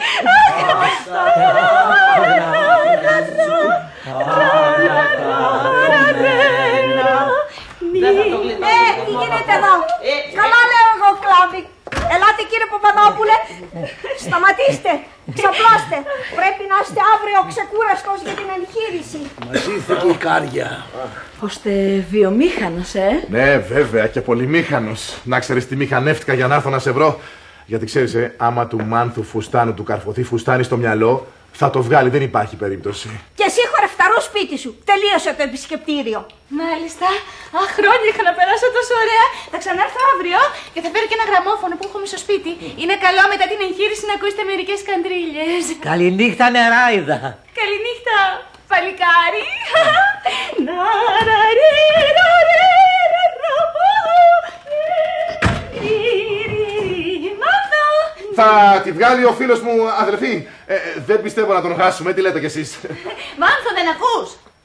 Τι γίνεται εδώ? Καλά λέω εγώ, κλάβι. Ελάτε, κύριε Παπαδόπουλε. Σταματήστε. Ξαπλώστε. Πρέπει να είστε αύριο ξεκούραστος για την εγχείρηση. Μας ήρθε και η κάρια. Ώστε βιομήχανος, Ναι, βέβαια, και πολυμήχανος. Να ξέρεις τι μηχανεύτηκα για να έρθω να σε βρω. Γιατί ξέρεις, άμα του Μάνθου φουστάνου του καρφωθεί φουστάνι στο μυαλό, θα το βγάλει, δεν υπάρχει περίπτωση. Και εσύ χορευταρού σπίτι σου. Τελείωσε το επισκεπτήριο. Μάλιστα. Χρόνια είχα να περάσω τόσο ωραία. Θα ξανάρθω αύριο και θα φέρω και ένα γραμμόφωνο που έχουμε στο σπίτι. Είναι καλό μετά την εγχείρηση να ακούσετε μερικές καντρίλιες. Καληνύχτα, νεράιδα. Καληνύχτα, παλικάρι. Θα τη βγάλει ο φίλος μου, αδελφή. Δεν πιστεύω να τον χάσουμε, τι λέτε κι εσείς? Μάνθο, δεν ακούς?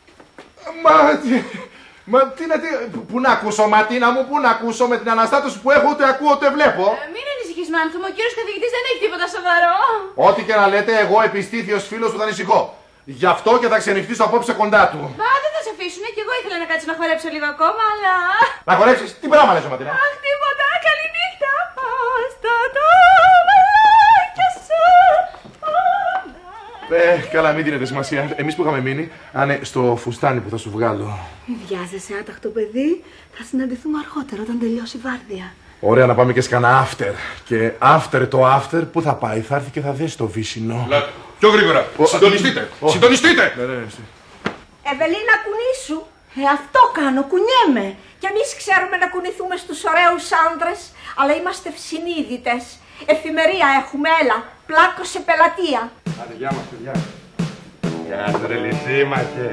Μα τι να... Πού να ακούσω, Ματίνα μου, πού να ακούσω? Με την αναστάτωση που έχω, ούτε ακούω, ούτε βλέπω. Μην ανησυχείς, Μάνθο μου, ο κύριος καθηγητής δεν έχει τίποτα σοβαρό. Ό,τι και να λέτε, εγώ επιστήθιος φίλος που θα ανησυχώ. Γι' αυτό και θα ξενυχτήσω απόψε κοντά του. Μα δεν θα σε αφήσουνε και εγώ ήθελα να κάτσω να χορέψω λίγο ακόμα, αλλά... Να χορέψεις, τι πράγμα λες, Ματίνα? Αχ, τίποτα, καληνύχτα. Άστα τα μαλάκια σου. Καλά, μην δίνετε σημασία. Εμείς που είχαμε μείνει, άνε στο φουστάνι που θα σου βγάλω. Μην βιάζεσαι, άταχτο παιδί. Θα συναντηθούμε αργότερα όταν τελειώσει η βάρδια. Ωραία, να πάμε και σκάνα after. Και after το after, πού θα πάει? Θα έρθει και θα δέσει το βύσσινο. Πιο γρήγορα. Συντονιστείτε. Συντονιστείτε. Ευελίνα, κουνήσου. Αυτό κάνω, κουνιέμαι. Κι εμείς ξέρουμε να κουνηθούμε στους ωραίους άντρες, αλλά είμαστε ευσυνείδητες. Εφημερία έχουμε, έλα, πλάκωσε πελατεία. Άντε, γεια μας, παιδιά. Γεια τρελή σύμμαχε.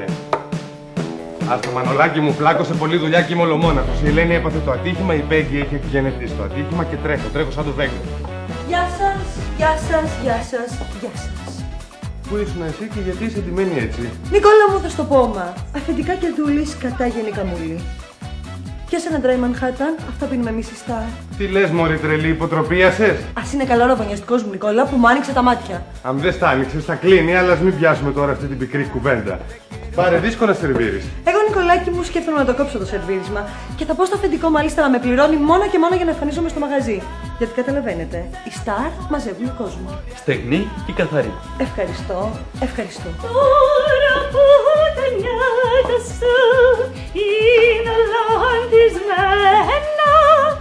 Ας το Μανολάκι μου πλάκωσε πολλή δουλειά και είμαι ολομόναχος. Η Ελένη έπαθε το ατύχημα, η Πέγγι έχει εκγενετήσει το ατύχημα και τρέχω σαν το Βέγκο. Γεια σας, γεια σας, γεια σας, γεια σας. Πού ήσουν εσύ και γιατί είσαι ντυμένη έτσι? Νικόλα μου, θα στο πόμα. Αφεντικά και δούλης κατά γενικά μούλη. Πιάσε ένα dry Manhattan, αυτά πίνουμε εμείς οι Star. Τι λες μωρή τρελή, υποτροπίασες? Ας είναι καλό ραβωνιαστικός μου Νικόλα που μου άνοιξε τα μάτια. Αν δεν στα άνοιξες θα κλείνει, αλλά ας μην πιάσουμε τώρα αυτή την πικρή κουβέντα. Πάρε δίσκο να σερβίρεις. Εγώ Νικολάκι μου σκέφτομαι να το κόψω το σερβίρισμα και θα πω στο αφεντικό μάλιστα να με πληρώνει μόνο και μόνο για να εμφανίζομαι στο μαγαζί. Γιατί καταλαβαίνετε, οι Star μαζεύουν κόσμο. Στεγνή και καθαρή. Ευχαριστώ, ευχαριστώ. Τώρα που τα νιάτα σου είναι λαντισμένα,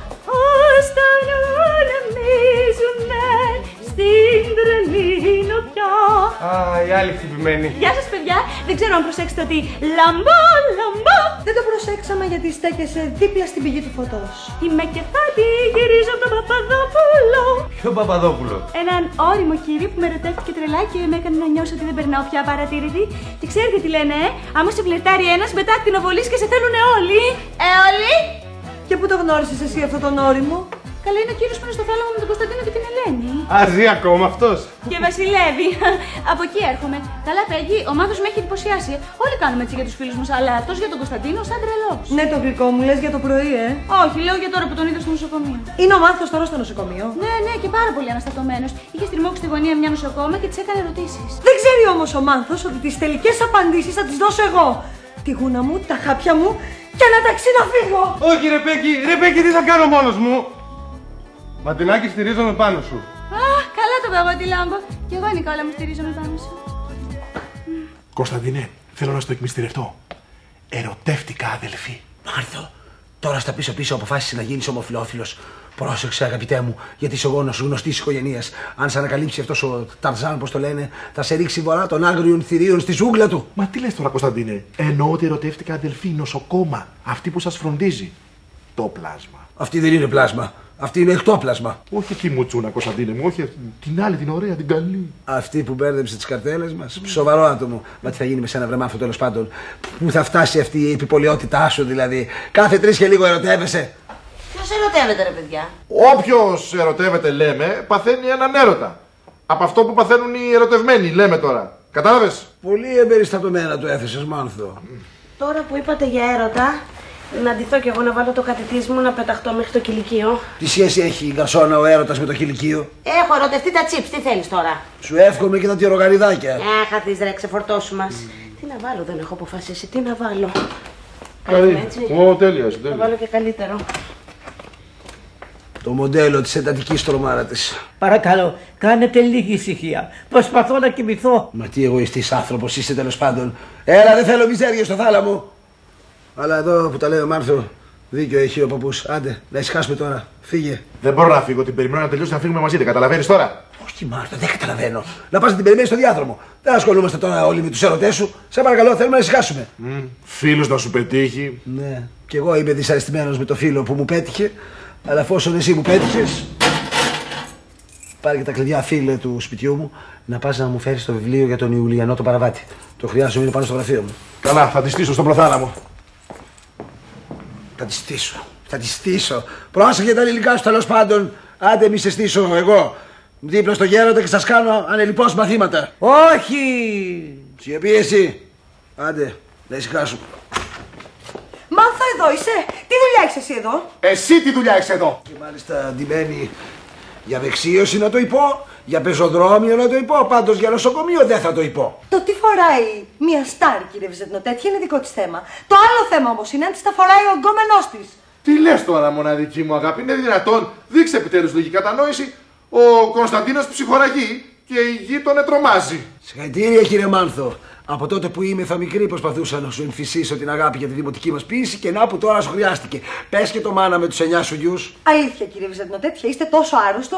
ως τα νιώνα μίζουνε στην τρελή νοπιά. Α, η άλλη χτυπημένη. Γεια σας παιδιά, δεν ξέρω αν προσέξετε ότι λαμπά, λαμπά. Δεν το προσέξαμε γιατί στέκεσαι δίπλα στην πηγή του φωτός. Είμαι κεφάτη, γυρίζω από τον Παπαδόπουλο. Ποιο Παπαδόπουλο? Έναν όριμο κύριο που με ερωτεύτηκε τρελά και με έκανε να νιώσω ότι δεν περνάω πια παρατήρητη. Και ξέρετε τι λένε, άμα σε φλερτάρει ένας μετά ακτινοβολείς και σε θέλουνε όλοι. Όλοι! Και πού το γνώρισες εσύ αυτόν τον όριμο? Καλά, είναι ο κύριος που είναι στο θάλαμο με τον Κωνσταντίνο και την Ελένη. Αζεί ακόμα αυτός. Και βασιλεύει. Από εκεί έρχομαι. Καλά, Πέγγι, ο Μάνθος με έχει εντυπωσιάσει. Όλοι κάνουμε έτσι για τους φίλους μας, αλλά αυτός για τον Κωνσταντίνο σαν τρελός. Ναι, το γλυκό μου λες για το πρωί, Όχι, λέω για τώρα που τον είδα στο νοσοκομείο. Είναι ο Μάνθος τώρα στο νοσοκομείο. Ναι, και πάρα πολύ αναστατωμένος. Είχε στριμώξει στη γωνία μια νοσοκόμα και της έκανε ερωτήσεις. Δεν ξέρει όμως ο Μάνθος ότι τις τελικές απαντήσεις θα τις δώσω εγώ. Τη γούνα μου, τα χάπια μου και ένα ταξί να φύγω. Όχι ρε Πέγγι, τι θα κάνω μόνος μου? Ματινάκι, στηρίζομαι πάνω σου. Αχ, καλά το παγότι λάμπο. Κι εγώ Νικόλα μου στηρίζομαι πάνω σου. Κωνσταντίνε, θέλω να στο εκμυστηρευτώ. Ερωτεύτηκα, αδελφή. Μάρθο, τώρα στα πίσω αποφάσισε να γίνεις ομοφυλόφιλος. Πρόσεξε, αγαπητέ μου, γιατί είσαι γόνος γνωστής οικογένειας. Αν σε ανακαλύψει αυτός ο Ταρζάν, όπως το λένε, θα σε ρίξει βορρά των άγριων θηρίων στη ζούγκλα του. Μα τι λες τώρα, Κωνσταντίνε? Εννοώ ότι ερωτεύτηκα, αδελφή, νοσοκόμα. Αυτή που σας φροντίζει. Το πλάσμα. Αυτή δεν είναι πλάσμα. Αυτή είναι εκτόπλασμα. Όχι εκεί μου τσούνα, Κωνσταντίνε μου, όχι την άλλη, την ωραία, την καλή. Αυτή που μπέρδεψε τις καρτέλες μας. Σοβαρό άτομο. Μα τι θα γίνει με σένα, βρε Μάρθο, τέλος πάντων? Πού θα φτάσει αυτή η επιπολαιότητά σου, δηλαδή? Κάθε 3 και λίγο ερωτεύεσαι. Ποιος ερωτεύεται, ρε παιδιά? Όποιος ερωτεύεται, λέμε, παθαίνει έναν έρωτα. Από αυτό που παθαίνουν οι ερωτευμένοι, λέμε τώρα. Κατάλαβες? Πολύ εμπεριστατωμένα το έθεσες, Μάρθο. Τώρα που είπατε για έρωτα, να ντυθώ κι εγώ να βάλω το κατητής μου να πεταχτώ μέχρι το κηλικείο. Τι σχέση έχει η γκαρσόνα ο έρωτας με το κηλικείο? Έχω ερωτευτεί τα τσίπς, τι θέλεις τώρα? Σου εύχομαι και τα τυρογαριδάκια. Χαθείς ρε, ξεφορτώσου μας. Τι να βάλω, δεν έχω αποφασίσει, τι να βάλω. Τέλεια. Θα βάλω και καλύτερο. Το μοντέλο της εντατικής τρομάρα της. Παρακαλώ, κάνετε λίγη ησυχία. Προσπαθώ να κοιμηθώ. Μα τι εγωιστής άνθρωπος είσαι, τέλος πάντων. Έλα, δεν θέλω μιζέρια στο θάλαμο. Αλλά εδώ που τα λέει ο Μάρθο, δίκιο έχει ο παππούς. Άντε, να ησυχάσουμε τώρα. Φύγε. Δεν μπορώ να φύγω, την περιμένω να τελειώσει να φύγουμε μαζί. Δεν καταλαβαίνεις τώρα? Όχι, Μάρθο, δεν καταλαβαίνω. Να πας να την περιμένεις στο διάδρομο. Δεν ασχολούμαστε τώρα όλοι με τους ερωτές σου. Σε παρακαλώ, θέλουμε να ησυχάσουμε. Φίλος να σου πετύχει. Ναι, κι εγώ είμαι δυσαρεστημένος με το φίλο που μου πέτυχε. Αλλά εφόσον εσύ μου πέτυχες, πάρε και τα κλειδιά, φίλε, του σπιτιού μου, να πας να μου φέρεις το βιβλίο για τον Ιουλιανό το Παραβάτη. Το χρειάζομαι, είναι πάνω στο γραφείο μου. Καλά, θα τη στήσω στον προθάλαμο. Θα τη στήσω. Πρόσεχε τα ελληνικά σου, τέλος πάντων. Άντε, μη σε στήσω εγώ. Δίπλα στο γέροντα και σας κάνω ανελιπώς μαθήματα. Όχι! Σιωπή εσύ. Άντε, να ησυχάσουμε. Μάθα, εδώ είσαι. Τι δουλειά έχεις εσύ εδώ? Εσύ τι δουλειά έχεις εδώ? Και μάλιστα ντυμένη για δεξίωση να το υπώ, για πεζοδρόμιο να το υπώ, πάντως για νοσοκομείο δεν θα το υπώ. Το τι φοράει μια Στάρ, κύριε Βυζαντινό, τέτοια είναι δικό της θέμα. Το άλλο θέμα όμως είναι αν της τα φοράει ο γκόμενός της. Τι λες τώρα, μοναδική μου αγάπη, είναι δυνατόν? Δείξε επιτέλους λίγη κατανόηση. Ο Κωνσταντίνος ψυχοραγεί και η γη τον ετρομάζει. Συγχαρητήρια, κύριε Μάνθο. Από τότε που ήμεθα μικρή προσπαθούσα να σου εμφυσίσω την αγάπη για τη δημοτική μας ποίηση και να που τώρα σου χρειάστηκε. Πες και το μάνα με τους 9 σου γιους. Αλήθεια, κύριε Βυζαντινό, τέτοια είστε τόσο άρρωστος?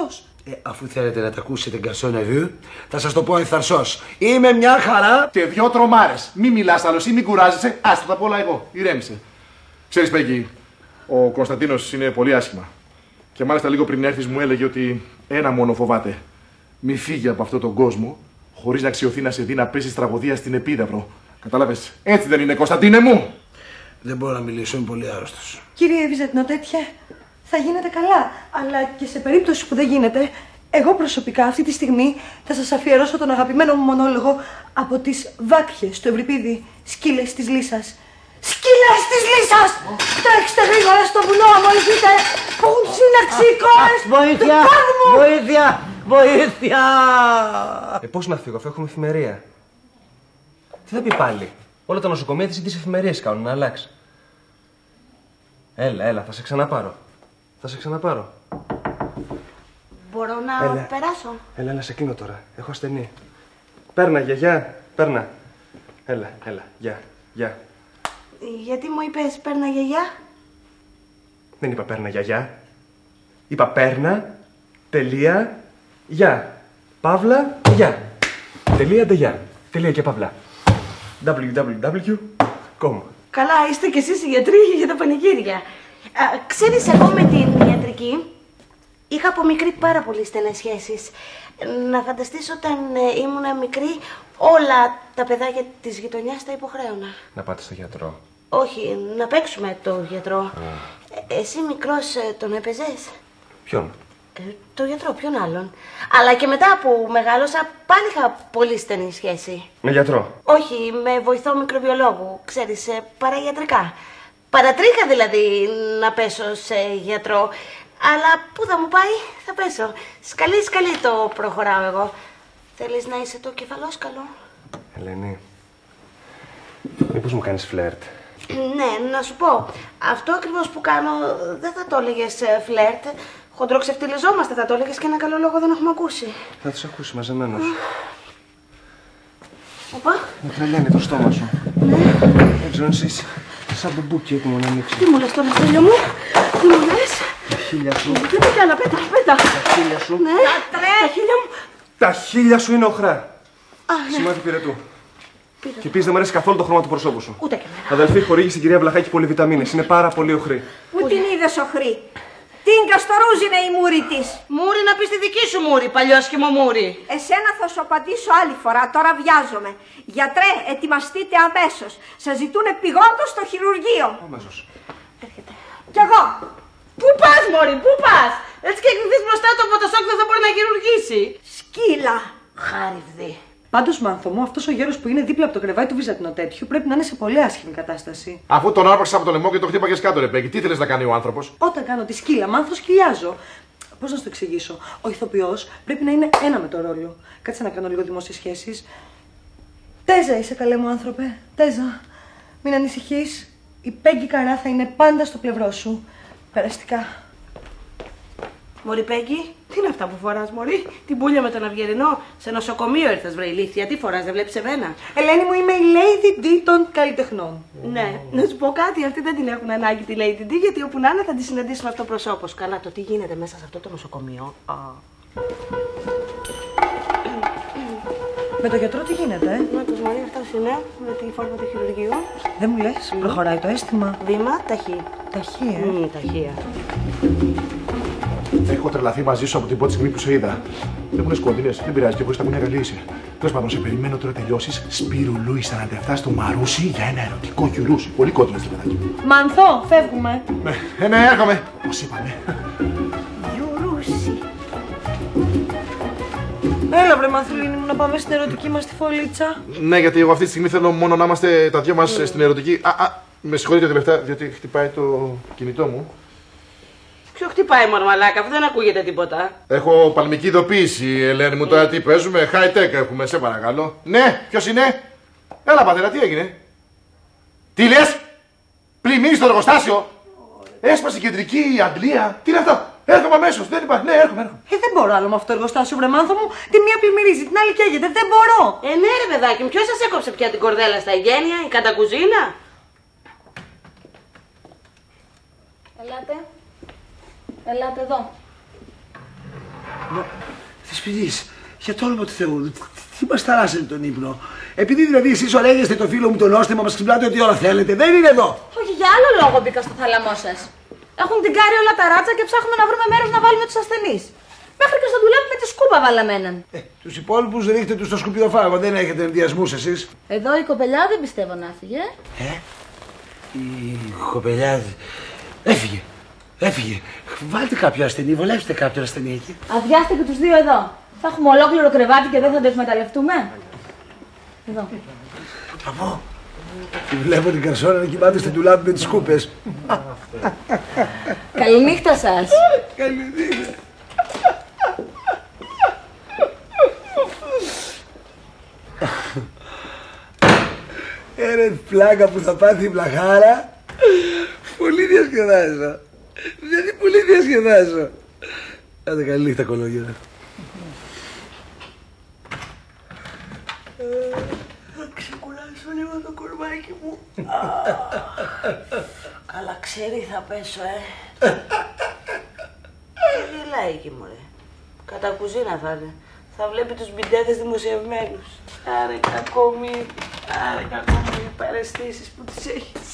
Αφού θέλετε να τα ακούσετε γκαρσόν εβού, θα σας το πω ευθαρσώς. Είμαι μια χαρά. Και δυο τρομάρες. Μη μιλάς άλλος ή μη κουράζεσαι. Άστα τα πω όλα εγώ. Ηρέμησε. Ξέρεις, Πέγγι, ο Κωνσταντίνος είναι πολύ άσχημα. Και μάλιστα λίγο πριν έρθεις μου έλεγε ότι ένα μόνο φοβάται. Μη φύγει από αυτόν τον κόσμο χωρίς να αξιωθεί να σε δει να παίζεις τραγωδία στην Επίδαυρο. Κατάλαβες. Έτσι δεν είναι, Κωνσταντίνε μου. Δεν μπορώ να μιλήσω, είμαι πολύ άρρωστος. Κύριε Βυζαντινοτέτιε, θα γίνετε καλά. Αλλά και σε περίπτωση που δεν γίνεται, εγώ προσωπικά αυτή τη στιγμή θα σας αφιερώσω τον αγαπημένο μου μονόλογο από τις Βάκχες του Ευρυπίδη, Σκύλες της Λύσας. Σκύλες της Λύσας! Τρέξτε γρήγορα στο βουνό, μόλις δείτε πουν συναξικόρες! Βοήθεια! Βοήθεια! Βοήθεια! Πώς να φύγω, αφού έχουμε εφημερία. Τι θα πει πάλι. Όλα τα νοσοκομεία τις ίδιες εφημερίες κάνουν, να αλλάξει. Έλα, θα σε ξαναπάρω. Θα σε ξαναπάρω. Μπορώ να περάσω. Έλα, σε κλείνω τώρα. Έχω ασθενή. Πέρνα, γιαγιά, πέρνα. Έλα, γεια. Γιατί μου είπες πέρνα γιαγιά? Δεν είπα πέρνα γιαγιά. Είπα πέρνα, τελεία, γεια. Παύλα, γεια. Τελεία, γεια. Τελεία και παύλα. www.com. Καλά, είστε κι εσείς οι γιατροί για τα πανηγύρια. Ξέρεις, εγώ με την ιατρική είχα από μικρή πάρα πολύ στενές σχέσεις. Να φανταστείς, όταν ήμουν μικρή, όλα τα παιδάκια της γειτονιάς τα υποχρέωνα. Να πάτε στο γιατρό. Όχι, να παίξουμε το γιατρό. Εσύ μικρός τον έπαιζες? Ποιον? Το γιατρό, ποιον άλλον. Αλλά και μετά που μεγάλωσα πάλι είχα πολύ στενή σχέση. Με γιατρό? Όχι, με βοηθό μικροβιολόγου, ξέρεις, παραγιατρικά. Παρατρίχα δηλαδή να πέσω σε γιατρό. Αλλά πού θα μου πάει, θα πέσω. Σκαλί το προχωράω εγώ. Θέλεις να είσαι το κεφαλόσκαλο? Ελένη, μήπως μου κάνεις φλερτ? Ναι, να σου πω. Αυτό ακριβώς που κάνω δεν θα το έλεγες φλερτ. Χοντροξευτιλιζόμαστε θα το έλεγες, και ένα καλό λόγο δεν έχουμε ακούσει. Θα τους ακούσει μαζεμένος. Οπα. Με τρελαίνει το στόμα σου. Ναι. Δεν ξέρω, εσείς σαν μπουμπούκι έτοιμο να ανοίξει. Τι μου λες τώρα, Στέλιο μου? Τι μου λες? Τα χείλια σου. Δεν τα κάνω, πέτα. Τα χείλια σου. Ναι, τα χείλια μου. Τα χείλια σου είναι οχρά. Ναι. Σημάδι πυρετού. Και επίσης δεν μου αρέσει καθόλου το χρώμα του προσώπου σου. Ούτε και εμένα. Αδελφή, χορήγησε στην κυρία Βλαχάκη πολυβιταμίνες. Είναι πάρα πολύ οχρή. Πού την είδες οχρή? Τι γκαστορούζ είναι η μούρη της. Μούρη, να πεις τη δική σου μούρη, παλιόσχημο μούρη. Εσένα θα σου απαντήσω άλλη φορά, τώρα βιάζομαι. Γιατρέ, ετοιμαστείτε αμέσως. Σας ζητούν επειγόντως στο χειρουργείο. Αμέσως. Έρχεται. Κι εγώ. Πού πας, μόρι, πού πας? Έτσι και εκδηθείς μπροστά του από το σοκ δεν θα μπορεί να χειρουργήσει. Σκύλα. Χάριβδη. Πάντως, Μάνθο μου, αυτός ο γέρος που είναι δίπλα από το κρεβάτι του Βυζαντινοτέτιου πρέπει να είναι σε πολύ άσχημη κατάσταση. Αφού τον άρπαξα από το λαιμό και το χτύπαγες κάτω, ρε Πέγγι, τι θέλεις να κάνει ο άνθρωπος? Όταν κάνω τη σκύλα, Μάνθο, σκυλιάζω. Πώς να σου το εξηγήσω? Ο ηθοποιός πρέπει να είναι ένα με το ρόλο. Κάτσε να κάνω λίγο δημόσιες σχέσεις. Τέζα είσαι, καλέ μου άνθρωπε. Τέζα. Μην ανησυχείς. Η Πέγγι Καρά θα είναι πάντα στο πλευρό σου. Περαστικά. Μωρή Πέγγι, τι είναι αυτά που φοράς, μωρή? Την πουλια με τον Αυγερινό? Σε νοσοκομείο ήρθες, βρε ηλίθεια. Τι φοράς, δεν βλέπεις εμένα? Ελένη μου, είμαι η Lady D των καλλιτεχνών. Ναι, να σου πω κάτι, αυτοί δεν την έχουν ανάγκη τη Lady D, γιατί όπου να είναι θα τη συναντήσουμε αυτοπροσώπως. Καλά, το τι γίνεται μέσα σε αυτό το νοσοκομείο. Με το γιατρό τι γίνεται, Να τους μωρή, αυτός είναι, με τη φόρμα του χειρουργείου. Δεν μου λες, προχωράει το αίσθημα. Βήμα, ταχύ. Ταχύ, Ταχεία. Έχω τρελαθεί μαζί σου από την πρώτη στιγμή που σε είδα. Δεν μου λες κοντινές, δεν πειράζει, και μπορείς να μην αγαλίεσαι. Τέλος πάντων, σε περιμένω τώρα τελειώσεις. Σπύρου Λούι 47 στο Μαρούσι για ένα ερωτικό γιουρούσι. Πολύ κόντινες, το παιδάκι. Μανθό, φεύγουμε. Ναι, έρχομαι. Πώς είπαμε. Γιουρούσι. Έλα, βρε Μανθουλίνη μου, να πάμε στην ερωτική μας τη φωλίτσα. Ναι, γιατί εγώ αυτή τη στιγμή θέλω μόνο να είμαστε τα δυο μας στην ερωτική. Με συγχωρείτε τελευταία, διότι χτυπάει το κινητό μου. Ποιο χτυπάει, μορμαλάκα, αφού δεν ακούγεται τίποτα. Έχω παλμική ειδοποίηση, Ελένη μου, τώρα τι παίζουμε, high tech έχουμε, σε παρακαλώ. Ναι, ποιος είναι? Έλα πατέρα, τι έγινε? Τι λες? Πλημμύρι στο εργοστάσιο? Έσπασε η κεντρική Αγγλία? Τι είναι αυτό? Έρχομαι αμέσως, δεν υπάρχει, ναι, έρχομαι. Δεν μπορώ άλλο με αυτό το εργοστάσιο, βρε Μάνθο μου. Τη μία πλημμυρίζει, την άλλη καίγεται, δεν μπορώ. Ναι ρε παιδάκι μου, ποιος σας έκοψε πια την κορδέλα στα εγγένεια, η κατακουζίνα? Ελάτε εδώ. Θεσποινής, για το όνομα του Θεού, τι μας ταράσετε τον ύπνο? Επειδή δηλαδή εσείς ωραίγεστε το φίλο μου τον Όστιμο, μας ξυπνάτε ό,τι ώρα θέλετε, δεν είναι εδώ. Όχι, για άλλο λόγο μπήκα στο θάλαμό σας. Έχουν την κάρει όλα τα ράτσα και ψάχνουμε να βρούμε μέρος να βάλουμε τους ασθενείς. Μέχρι και στο ντουλάπι με τη σκούπα βάλαμε έναν. Τους υπόλοιπους ρίχτε τους στο σκουπιδοφάγο, δεν έχετε ενδιασμούς εσείς. Εδώ η κοπελιά δεν πιστεύω να έφυγε. Η κοπελιά έφυγε. Έφυγε. Βάλτε κάποιο ασθενή, βολέψτε κάποιον ασθενή εκεί. Αδειάστε και τους δύο εδώ. Θα έχουμε ολόκληρο κρεβάτι και δεν θα το εκμεταλλευτούμε. Εδώ. Από. Τη βλέπω την καρσόνα να κοιμάται στην ντουλάπη με τις σκούπες. Καληνύχτα σας. Καληνύχτα. Έρε πλάκα που θα πάθει η βλαχάρα. Πολύ διασκεδάζω. Δηλαδή πολύ διασκεδάζω. Άντε καλή νύχτα κολόγερα. Ξεκουράσω λίγο το κορμάκι μου. Καλά ξέρει θα πέσω, γελάει εκεί μωρέ. Κατά κουζίνα θα είναι. Θα βλέπει τους μπιντέδες δημοσιευμένους. Άρε κακομοίρη, παραισθήσεις που τις έχεις.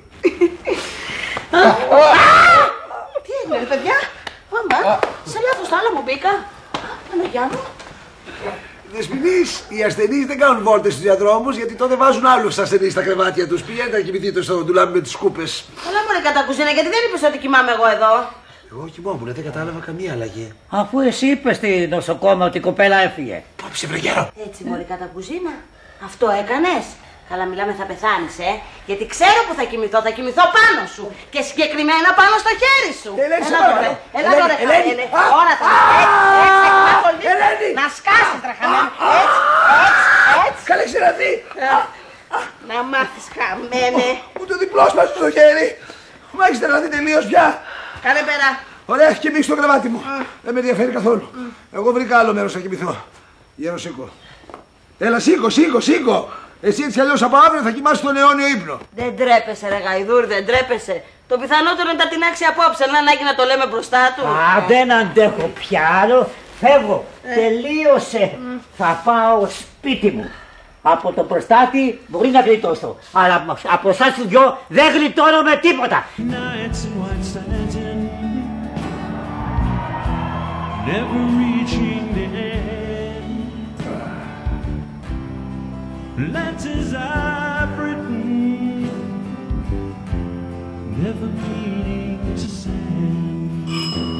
Τι έγινε ρε παιδιά, μάμα, σε λάθος θάλαμο μπήκα. Παναγιά Δεσποινής, οι ασθενείς δεν κάνουν βόλτες στους διαδρόμους γιατί τότε βάζουν άλλους ασθενείς στα κρεβάτια τους. Πηγαίνετε να κοιμηθείτε στο ντουλάπι με τις σκούπες. Καλά μωρέ κατά κουζίνα, γιατί δεν είπες ότι κοιμάμαι εγώ εδώ? Εγώ κοιμόμουν, δεν κατάλαβα καμία αλλαγή. Αφού εσύ είπες στη νοσοκόμα ότι η κοπέλα έφυγε. Πόψε βρεγέρο. Έτσι μωρέ κατά κουζίνα, αυτό έκανες? Καλά μιλάμε θα πεθάνεις γιατί ξέρω που θα κοιμηθώ πάνω σου και συγκεκριμένα πάνω στο χέρι σου. Έλα τώρα, Ελένη, ώρα θα έτσι, να σκάσεις τραχαμένη, έτσι. Καλή ξεραθεί. Να μάθεις χαμένε. Ούτε διπλό σπάσει στο χέρι. Μα έχεις τρελαθεί τελείως πια. Κάνε πέρα. Ωραία, έχει κοιμήσει το κρεβάτι μου. Δεν με ενδιαφέρει καθόλου. Εγώ βρήκα άλλο μέρος να κοιμηθώ. Γέρος σήκω. Έλα σήκω. Εσύ έτσι αλλιώς από αύριο θα κοιμάσαι τον αιώνιο ύπνο. Δεν τρέπεσαι ρε γαϊδούρ, δεν τρέπεσαι. Το πιθανότερο είναι τα τεινάξει απόψε, να ανάγκη να το λέμε μπροστά του. Δεν αντέχω πια άλλο. Φεύγω. Τελείωσε. Θα πάω σπίτι μου. Από το προστάτη μπορεί να γλιτώσω. Αλλά από εσάς τους δυο δεν γλιτώνω με τίποτα. Letters I've written, never meaning to send.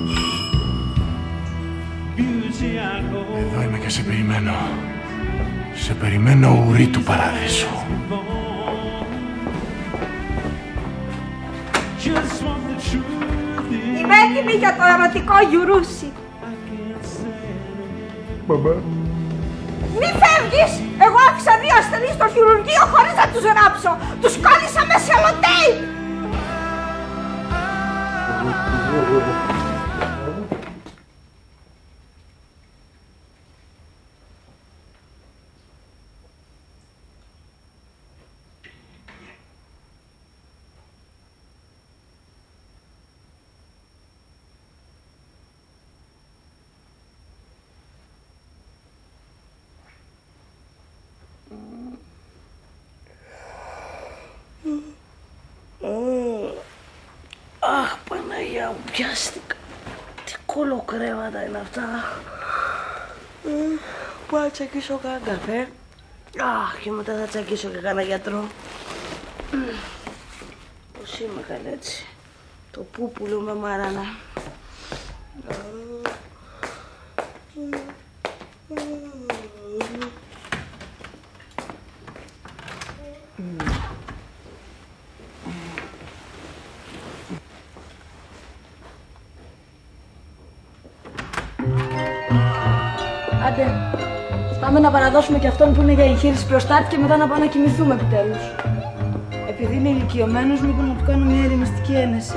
Beauty I go. Εδώ είμαι και σε περιμένω. Σε περιμένω ουρή του παραδείσου. Είμαι έτοιμη για το ερωτικό γιουρούσι. Μπαμπά. Μη φεύγεις! Εγώ άφησα 2 ασθενείς στο χειρουργείο χωρίς να τους ράψω. Τους κόλλησα με σελοτέιπ. Αχ, Παναγιά μου, πιάστηκα. Τι κολοκρέματα είναι αυτά. Πάω να τσακίσω κανένα καφέ. Αχ, και μετά θα τσακίσω και κανένα γιατρό. Πώς είμαι καλή έτσι. Το πούπουλο με μάρανα. Άντε, πάμε να παραδώσουμε και αυτόν που είναι για εγχείρηση προστάτη και μετά να πάμε να κοιμηθούμε επιτέλους. Επειδή είναι ηλικιωμένος, μήπως να του κάνω μια ειρηνιστική ένεση.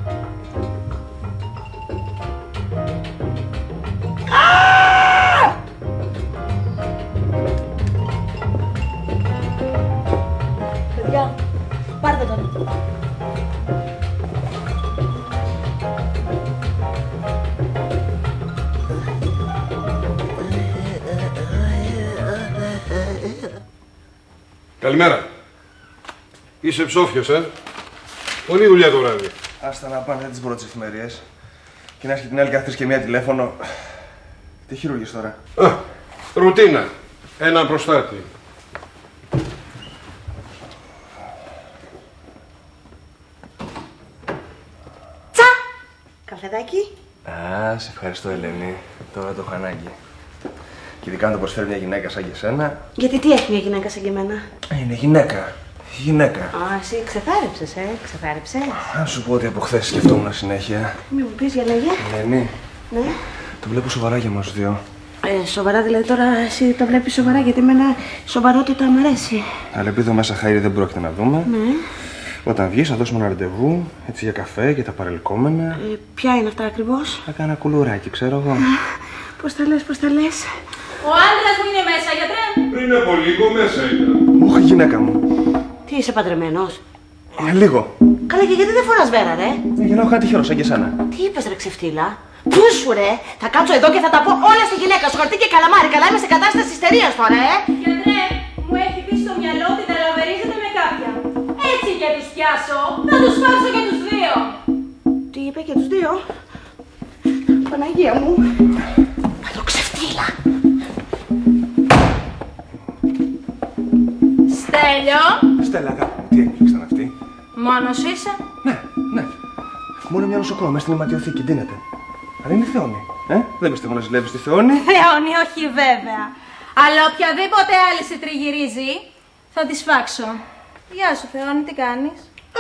Παιδιά, πάρτε τον. Καλημέρα. Είσαι ψόφιος, Πολλή δουλειά το βράδυ. Άστα να πάνε, δεν τις μπορώ τις εφημερίες. Και να έχει την άλλη κάθε και μία τηλέφωνο. Τι χειρουργείς τώρα? Ρουτίνα. Ένα προστάτη. Τσα! Καφεδάκι. Α, σε ευχαριστώ, Ελένη. Τώρα το έχω ανάγκη. Και ειδικά να το προσφέρει μια γυναίκα σαν και σένα. Γιατί τι έχει μια γυναίκα σαν και εμένα? Είναι γυναίκα. Γυναίκα. Α, εσύ ξεθάρεψες, ξεθάρεψες. Να σου πω ότι από χθες σκεφτόμουν συνέχεια. Μη μου πεις, για λέγε. Ελένη. Ναι. Το βλέπω σοβαρά για μας δύο. Σοβαρά δηλαδή τώρα εσύ το βλέπεις σοβαρά, γιατί εμένα σοβαρότητα μου αρέσει. Αλλά επειδή εδώ μέσα χαίρι δεν πρόκειται να δούμε. Ναι. Όταν βγεις θα δώσουμε ένα ραντεβού, έτσι για καφέ, για τα παρελκόμενα. Ποια είναι αυτά ακριβώς? Θα κάνω κουλουράκι, ξέρω εγώ. Πώς τα λες, πώς τα λες? Ο άντρας μου είναι μέσα, γιατρέ. Πριν από λίγο μέσα ήταν. Όχι, γυναίκα μου. Τι είσαι παντρεμένος? Λίγο. Καλά, και γιατί δεν φοράς βέρα, ρε? Για να έχω κάτι χειρό σαν και εσένα. Τι είπες, ρε ξεφτύλα? Πού σου, ρε? Θα κάτσω εδώ και θα τα πω όλα στη γυναίκα σου. Χορτί και καλαμάρι. Καλά, είμαι σε κατάσταση ιστερίας τώρα, Γιατρέ, μου έχει πει στο μυαλό ότι ταλαβερίζεται με κάποια. Έτσι και τους πιάσω. Θα τους φάξω και τους δύο. Τι είπε και τους δύο? Παναγία μου. Παλιοξεφτύλα. Στέλιο. Στέλλα, αγάπη μου, τι έκπληξη ήταν αυτή? Μόνος είσαι? Ναι. Μόνο μια νοσοκόμα μέσα στην αιματιοθήκη, ντύνεται. Αλλά είναι Θεόνη. Δεν πιστεύω να ζηλεύεις τη Θεόνη. Θεόνη, όχι βέβαια. Αλλά οποιαδήποτε άλλη σε τριγυρίζει, θα τη σφάξω. Γεια σου, Θεόνη, τι κάνεις?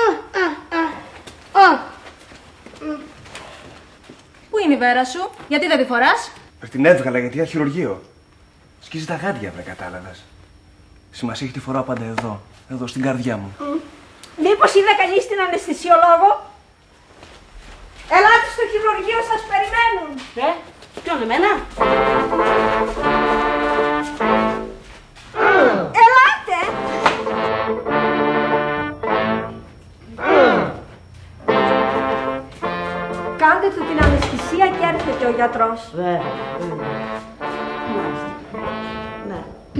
Πού είναι η βέρα σου, γιατί δεν τη φοράς? Την έβγαλα γιατί είχε χειρουργείο. Σκίζει τα γάντια, βρε, κατάλαβες. Σημασία έχει τη φοράω πάντα εδώ στην καρδιά μου. Μήπως είδα κανείς την αναισθησιολόγο? Ελάτε στο χειρουργείο, σας περιμένουν. Ποιον, εμένα? Ελάτε. Κάντε του την αναισθησία και έρχεται ο γιατρός. Ναι.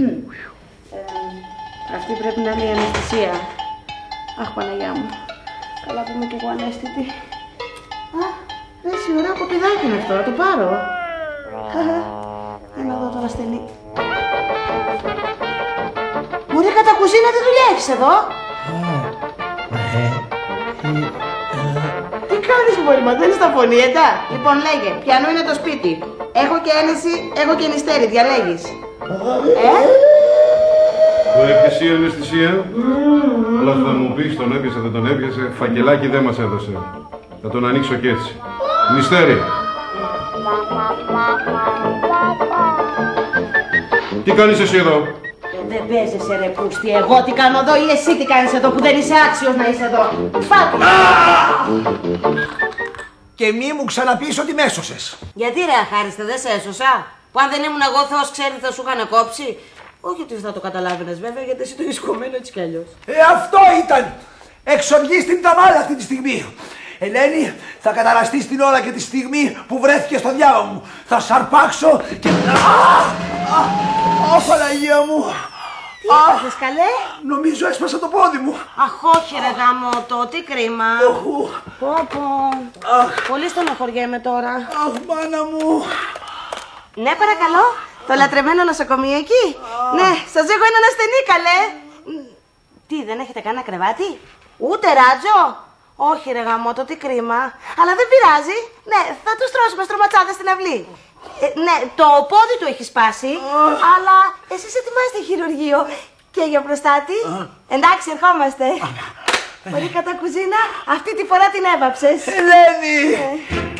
Αυτή πρέπει να είναι η αναισθησία. Αχ, Παναγιά μου. Καλά που είμαι κι εγώ αναίσθητη. Εσύ, ωραίο κοπηδάκι είναι αυτό, να το πάρω. Να δω τώρα στενή. Μωρέ, κατά κουζίνα, τι δουλειά έχεις εδώ? Τι κάνεις, μωρή, μα δεν είναι στα φωνήεντα? Λοιπόν, λέγε, ποιανού είναι το σπίτι? Έχω και ένεση, έχω και νηστέρι, διαλέγεις. Το έπιασε η αναισθησία. Αλλά θα μου πεις τον έπιασε, δεν τον έπιασε. Φακελάκι δεν μας έδωσε. Θα τον ανοίξω κι έτσι. Μυστέρι. Τι κάνεις εσύ εδώ? Δεν παίζεσαι, ρε πούστη. Εγώ τι κάνω εδώ ή εσύ τι κάνεις εδώ που δεν είσαι άξιος να είσαι εδώ? Φάτε! Και μη μου ξαναπείς ότι μ' έσωσες. Γιατί ρε αχάριστε, δεν σε έσωσα? Που αν δεν ήμουν εγώ, Θεός ξέρει, θα σου είχαν κόψει. Όχι ότι θα το καταλάβαινες βέβαια, γιατί εσύ το έχεις κομμένο έτσι κι αλλιώς. Αυτό ήταν! Εξοργίστην τα μάλα αυτή τη στιγμή. Ελένη, θα καταραστείς την ώρα και τη στιγμή που βρέθηκε στο διάβα μου. Θα σαρπάξω και... Παναγία μου! Τι έπαθες, καλέ? Νομίζω έσπασα το πόδι μου. Αχ, όχι ρε γαμώτο, τι κρίμα. Πω. Πολύ στενοχωριέμαι τώρα. Αχ, μάνα μου. Ναι, παρακαλώ. Το λατρεμένο νοσοκομείο εκεί. Ναι, σας έχω έναν ασθενή, καλέ. Τι, δεν έχετε κανένα κρεβάτι? Ούτε ράτζο? Όχι ρε γαμώτο, τι κρίμα. Αλλά δεν πειράζει. Ναι, θα τους τρώσουμε στρωματσάδες στην αυλή. Ναι, το πόδι του έχει σπάσει, αλλά εσείς ετοιμάστε χειρουργείο. Και για προστάτη. Εντάξει, ερχόμαστε. Πολύ κατά κουζίνα, αυτή τη φορά την έβαψες. Ελένη!